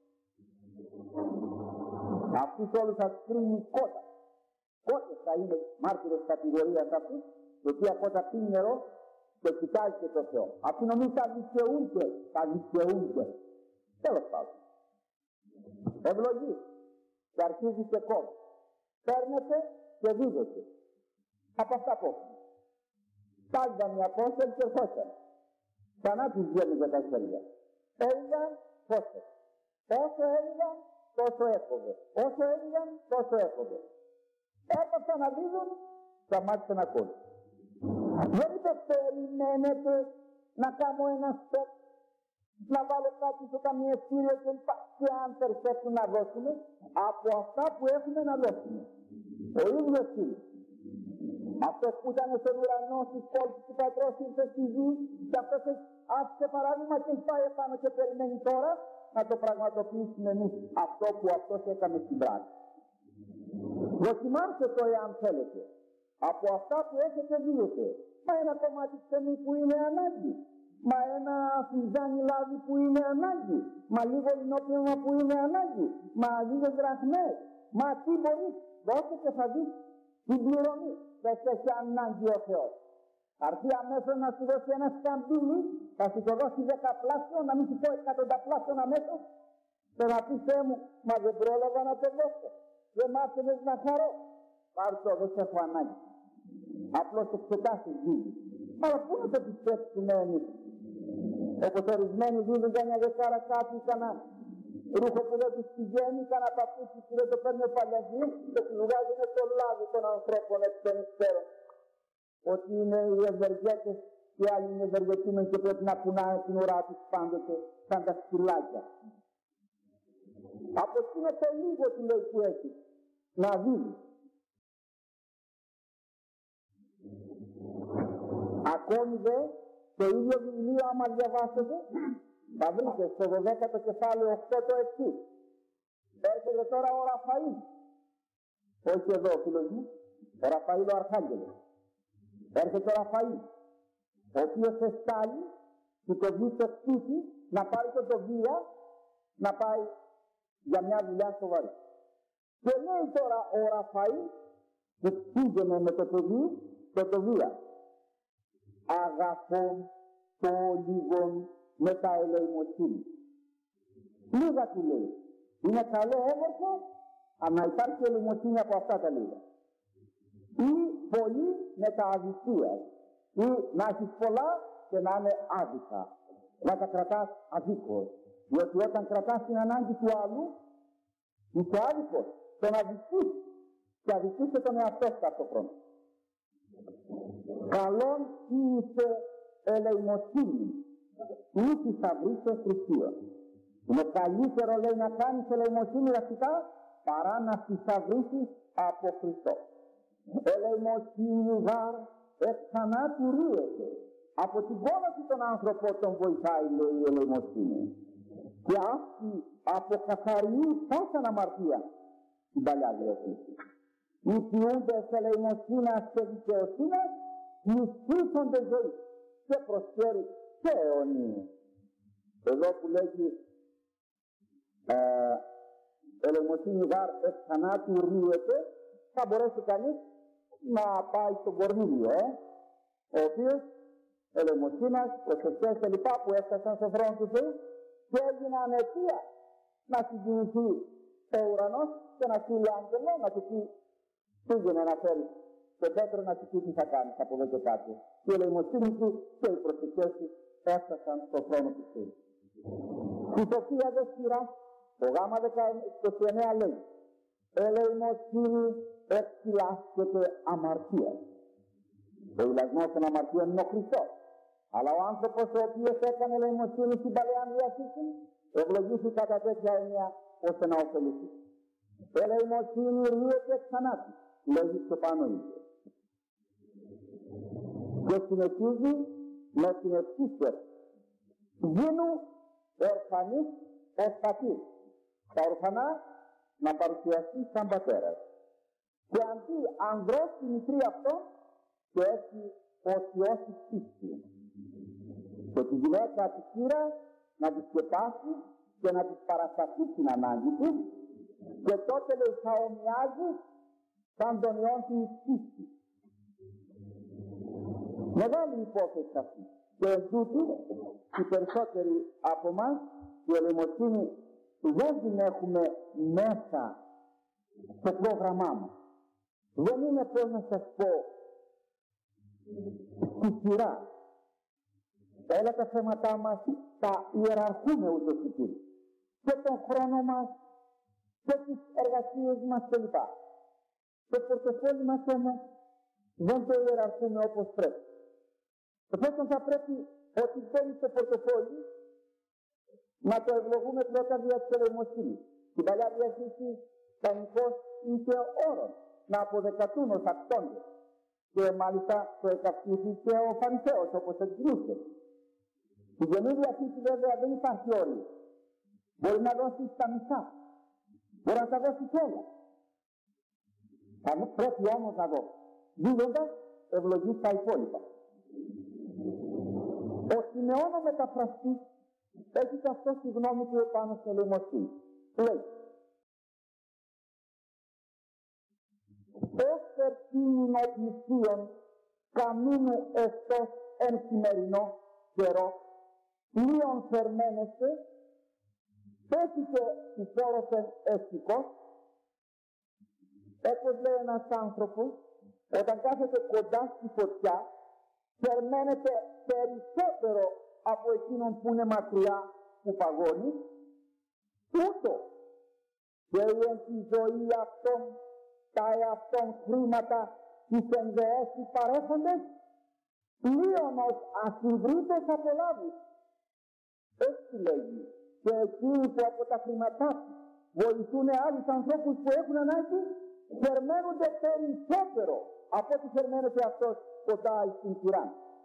Speaker 1: Αυτούς όλους θα τους κρίνει κότα. Κότες θα είναι μάρτυρες κατηγορίας αυτούς, γιατί από όταν πίνει νερό και κοιτάζει και το Θεό. Αυτοί νομίζουν τα δικαιούνται, τα δικαιούνται. Τέλος πάντων. Ευλογεί και αρχίζει και κόβει. Παίρνετε και δίδετε. Από αυτά που έχουμε. Στάλταν οι Απόστολοι και ερχόταν. Ξανά τους βγαίνουν για τα χέρια. Έλεγαν πόσο. Όσο έλεγαν τόσο έκοβε. Όσο έλεγαν τόσο έκοβε. Έπασαν να δίδουν, σταμάτησε να κόβει. Δεν είπε περιμένετε να κάνω ένα στόπ, να βάλω κάτι στο ταμιευτήριο και λοιπά. Και αν περισσέψουν να δώσουμε, από αυτά που έχουμε να δώσουμε. Ο ίδιος είναι. Αυτός που ήταν στον ουρανό στις πόλεις του πατρός ήρθε στη γη και αυτός άφησε παράδειγμα και πάει επάνω και περιμένει τώρα να το πραγματοποιήσουμε εμείς αυτό που αυτός έκανε στην πράξη. Δοκιμάστε το εάν θέλετε. Από αυτά που έχετε δείτε. Μα ένα κομμάτι ψωμί που είναι ανάγκη. Μα ένα φυζάνι λάδι που είναι ανάγκη. Μα λίγο λινόπνευμα που είναι ανάγκη. Μα λίγες δραχμές. Μα τι μπορείς. Δώσε και θα δεις την πληρωμή. Δεν σε έχει ανάγκη ο Θεός. Αρθεί αμέσως να σου δώσει ένα σκαμπίνι, θα σου το δώσει δεκαπλάσιο, να μην σου πω εκατονταπλάσιο αμέσως. Και να πεις Θεέ μου, μα δεν πρόλαβα να το δώσω. Δεν μ' άφηνες να χαρώ. Πάρ' το, δεν σε έχω ανάγκη. Απλώς εξετάσεις δίδει. Αλλά πού να το πιστέψουμε εμείς? Όπως ορισμένοι δίδουν για μια δεκάρα κάτι ικανά. ρούχο που δεν τους πηγαίνει, κανένα παπούτσι που δεν το παίρνει ο παλιαζί και του βγάζουν το λάδι των ανθρώπων εκ των υστέρων. Ότι είναι οι ευεργέτες και άλλοι είναι ευεργετούμενοι και πρέπει να κουνάνε την ουρά τους πάντοτε σαν τα σκυλάκια. Από εκείνο το λίγο του λέει που έχει να δίνει. Ακόμη δε το ίδιο βιβλίο άμα διαβάσετε θα βρείτε στο δωδέκατο κεφάλαιο οκτώ το εξής. Έρχεται τώρα ο Ραφαήλ. Όχι εδώ ο φίλος μου. Ο Ραφαήλ ο Αρχάγγελος. Έρχεται ο Ραφαήλ. Ο οποίος εστάλει και το βγει στο σπίτι να πάρει το Τοβία να πάει για μια δουλειά σοβαρή. Και λέει τώρα ο Ραφαήλ που πήγαινε με το παιδί το Τοβία. Αγαπώ το λίγον με τα ελεημοσύνη. Λίγα του λέει. Είναι καλό όμορφο, αλλά υπάρχει ελεημοσύνη από αυτά τα λίγα. Ή πολύ με τα αδικία. Ή να έχεις πολλά και να είναι άδικα. Να τα κρατάς αδίκως. Διότι όταν κρατάς την ανάγκη του άλλου, είσαι άδικος. Τον αδικείς και αδικείς και τον εαυτό σου αυτό χρόνο. Καλόν είσαι ελεημοσύνη. Ή θησαυρίσαι θρησκεία. Είναι καλύτερο λέει να κάνεις ελεημοσύνη δραστικά παρά να θησαυρίσεις από Χριστό. Ελεημοσύνη γάρ εκ θανάτου ρίεται. Από την κόλαση των άνθρωπων τον βοηθάει λέει η ελεημοσύνη. Και αυτή αποκαθαριεί πόσαν αμαρτία την παλιά διαθήκη. Οι ποιούντες ελεημοσύνας και δικαιοσύνας μυστήσονται ζωή και προσφέρει και αιωνία. Εδώ που λέγει ε, ελεημοσύνη γάρ εκ θανάτου ρίεται, θα μπορέσει κανείς να πάει στον Κορνήλιο, ε, ο οποίος ελεημοσύνας, προσευχές και λοιπά που έφτασαν στον θρόνο του Θεού και έγιναν αιτία να συγκινηθεί ο ουρανός και να στείλει άγγελο να του πει πήγαινε να φέρει το Πέτρο να του πει τι θα κάνεις από εδώ και κάτω. Και η ελεημοσύνη του και οι προσευχές του έφτασαν στον θρόνο του Θεού. Η Σοφία δε σειρά, το γάμα είκοσι εννέα λέει ελεημοσύνη εξυλάσκεται αμαρτία. Ο ηλασμός των αμαρτίων είναι ο Χριστός. Αλλά ο άνθρωπος ο οποίος έκανε ελεημοσύνη στην Παλαιά Διαθήκη ευλογήσει κατά τέτοια έννοια ώστε να ωφεληθεί. Ελεημοσύνη ρίεται εξ θανάτου, λέγει στο πάνω ίδιο. Και συνεχίζει με την εξής σκέψη. Γίνου ορφανής ως πατήρ. Τα ορφανά να παρουσιαστεί σαν πατέρας. Και αντί ανδρός τη μητρή αυτό και έχει οσιώσει πίστη. Και τη γυναίκα τη χείρα να τη σκεπάσει και να της παρασταθεί την ανάγκη της και τότε λέει θα ομοιάζει σαν τον ιόν του πίστη. Μεγάλη υπόθεση αυτή. Και εν τούτου οι περισσότεροι από εμάς η ελεημοσύνη δεν την έχουμε μέσα στο πρόγραμμά μας. Δεν είναι πώς να σας πω στη σειρά. Όλα τα θέματά μας τα ιεραρχούμε ούτως ή άλλως. Και τον χρόνο μας και τις εργασίες μας κλπ. Το πορτοφόλι μας όμως δεν το ιεραρχούμε όπως πρέπει. Εφόσον θα πρέπει ότι μπαίνει στο πορτοφόλι να το ευλογούμε πρώτα δια της ελεημοσύνης. Στην Παλιά Διαθήκη κανονικώς είχε όρον να αποδεκατούν ως ακτόντες. Και μάλιστα το εκαυξήθηκε ο Φαρισαίος όπως εκδηλούσε. Στην Καινή Διαθήκη βέβαια δεν υπάρχει όριο. Μπορεί να δώσει τα μισά. Μπορεί να τα δώσει όλα. Θα πρέπει όμως να δώσει. Δίνοντας ευλογεί τα υπόλοιπα. Ο Σιμεών ο μεταφραστής έχει και αυτό τη γνώμη του επάνω στην ελεημοσύνη. Λέει ως περτίνην οπλησίων καμίνου εστός εν σημερινό καιρό πλοίον θερμένεστε πέτυχε υπόρροφεν αισθικός. Όπως λέει ένας άνθρωπος όταν κάθεται κοντά στη φωτιά θερμαίνεται περισσότερο από εκείνον που είναι μακριά που παγώνει τούτο και εν τη ζωή αυτών τα εαυτών χρήματα τις ενδεώσεις παρέχοντες πλέον ως ασυμβρίτως απολάβους. Έτσι λέγει, και εκείνοι που από τα χρήματά τους βοηθούν άλλους ανθρώπους που έχουν ανάγκη θερμαίνονται περισσότερο από ό,τι θερμαίνεται αυτός κοντά στην κυρά.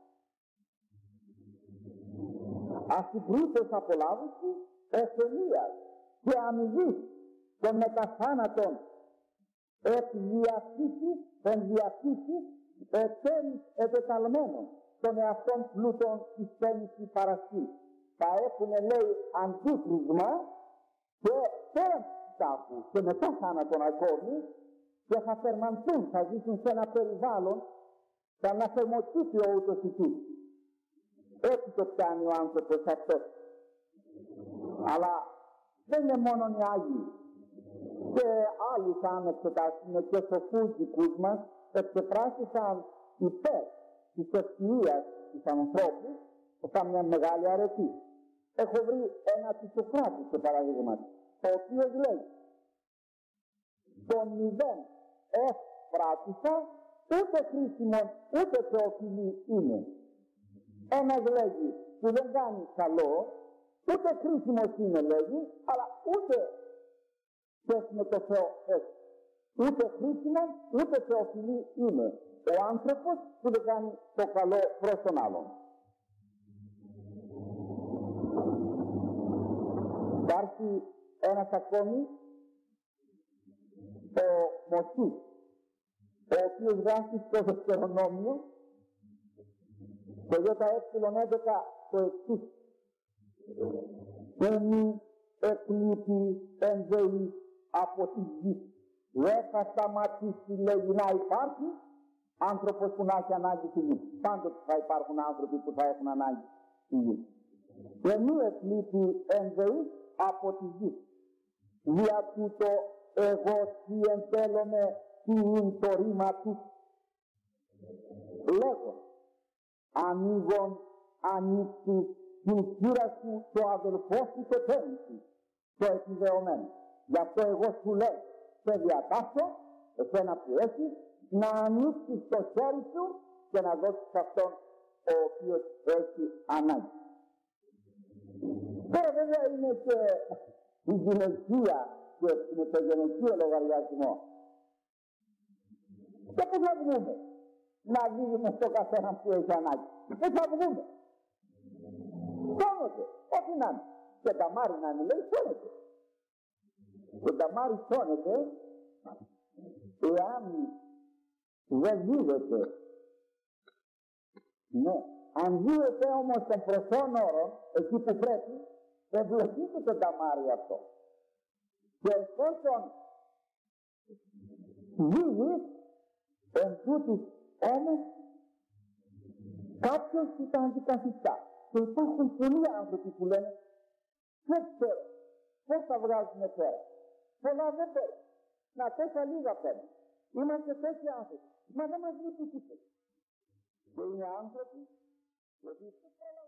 Speaker 1: Ασυμβρίτως απολάβηση ευθελίας και αμοιβής των μεταθάνατων εκδιαθήσεις, ενδιαθήσεις, εταίρις ετεταλμένων των εαυτών πλούτων της πέννησης παρασκής. Θα έχουν, λέει, αντίκρισμα και πέραν του τάφου και μετά θάνατον ακόμη και θα θερμανθούν, θα ζήσουν σε ένα περιβάλλον σαν να θερμοκήπιο ούτως εκεί. Έτσι το πιάνει ο άνθρωπος αυτός. Αλλά δεν είναι μόνο οι Άγιοι. Και άλλους αν εξετάσουμε και σοφούς δικούς μας εξεπράσισαν υπέρ της ευκαιρίας της ανθρώπου σαν μια μεγάλη αρετή. Έχω βρει ένα του Σοκράτη σε παραδείγμα, ο οποίος λέει «Τον μηδέν ευπράτησα, ούτε χρήσιμο ούτε θεοφιλή είναι». Ένας λέγει που δεν κάνει καλό, ούτε χρήσιμος είναι λέγει, αλλά ούτε σχέση με το Θεό έτσι. Ούτε χρήσιμο, ούτε θεοφιλή είναι ο άνθρωπος που δεν κάνει το καλό προς τον άλλον. Υπάρχει ένας ακόμη, ο Μωσής, ο οποίος γράφει στο Δευτερονόμιο, το ΙΕ έντεκα το εξής. «Έμει εκλείπει εν ζωή από τη γη». Δεν θα σταματήσει, λέγει, να υπάρχει άνθρωπος που να έχει ανάγκη στη γη. Πάντοτε θα υπάρχουν άνθρωποι που θα έχουν ανάγκη στη γη. «Έμει εκλείπει εν ζωή από τη γη. Δια τούτο εγώ τι εντέλλομαι τι είναι το ρήμα του. Λέγω, ανοίγον ανοίξει την χείρα σου το αδελφό σου το πέννηση, το επιβεωμένο. Γι' αυτό εγώ σου λέω, σε διατάσσω, εσένα που έχεις, να ανοίξεις το χέρι σου και να δώσεις αυτόν ο οποίος έχει ανάγκη. Τώρα βέβαια είναι και η γυναικεία και με το γυναικείο λογαριασμό. Και πού θα βγούμε να δίνουμε στο καθένα που έχει ανάγκη. Πού θα βγούμε. Σώνονται, ό,τι να είναι. Και τα μάρι να είναι, λέει, σώνεται. Και τα μάρι σώνεται, εάν δεν δίδεται. Ναι, αν δίδεται όμως των προσών όρων, εκεί που πρέπει, ευλογείται το ταμάρι αυτό. Και εφόσον δίδεις, εν τούτης όμως, κάποιος ήταν αντικαθιστά. Και υπάρχουν πολλοί άνθρωποι που λένε, δεν ξέρω, πώς θα βγάζουμε πέρα. Πολλά δεν παίρνουν. Να τέσσερα λίγα παίρνουν. Είμαστε τέτοιοι άνθρωποι. Μα δεν μας λείπει τίποτα. Και είναι άνθρωποι, γιατί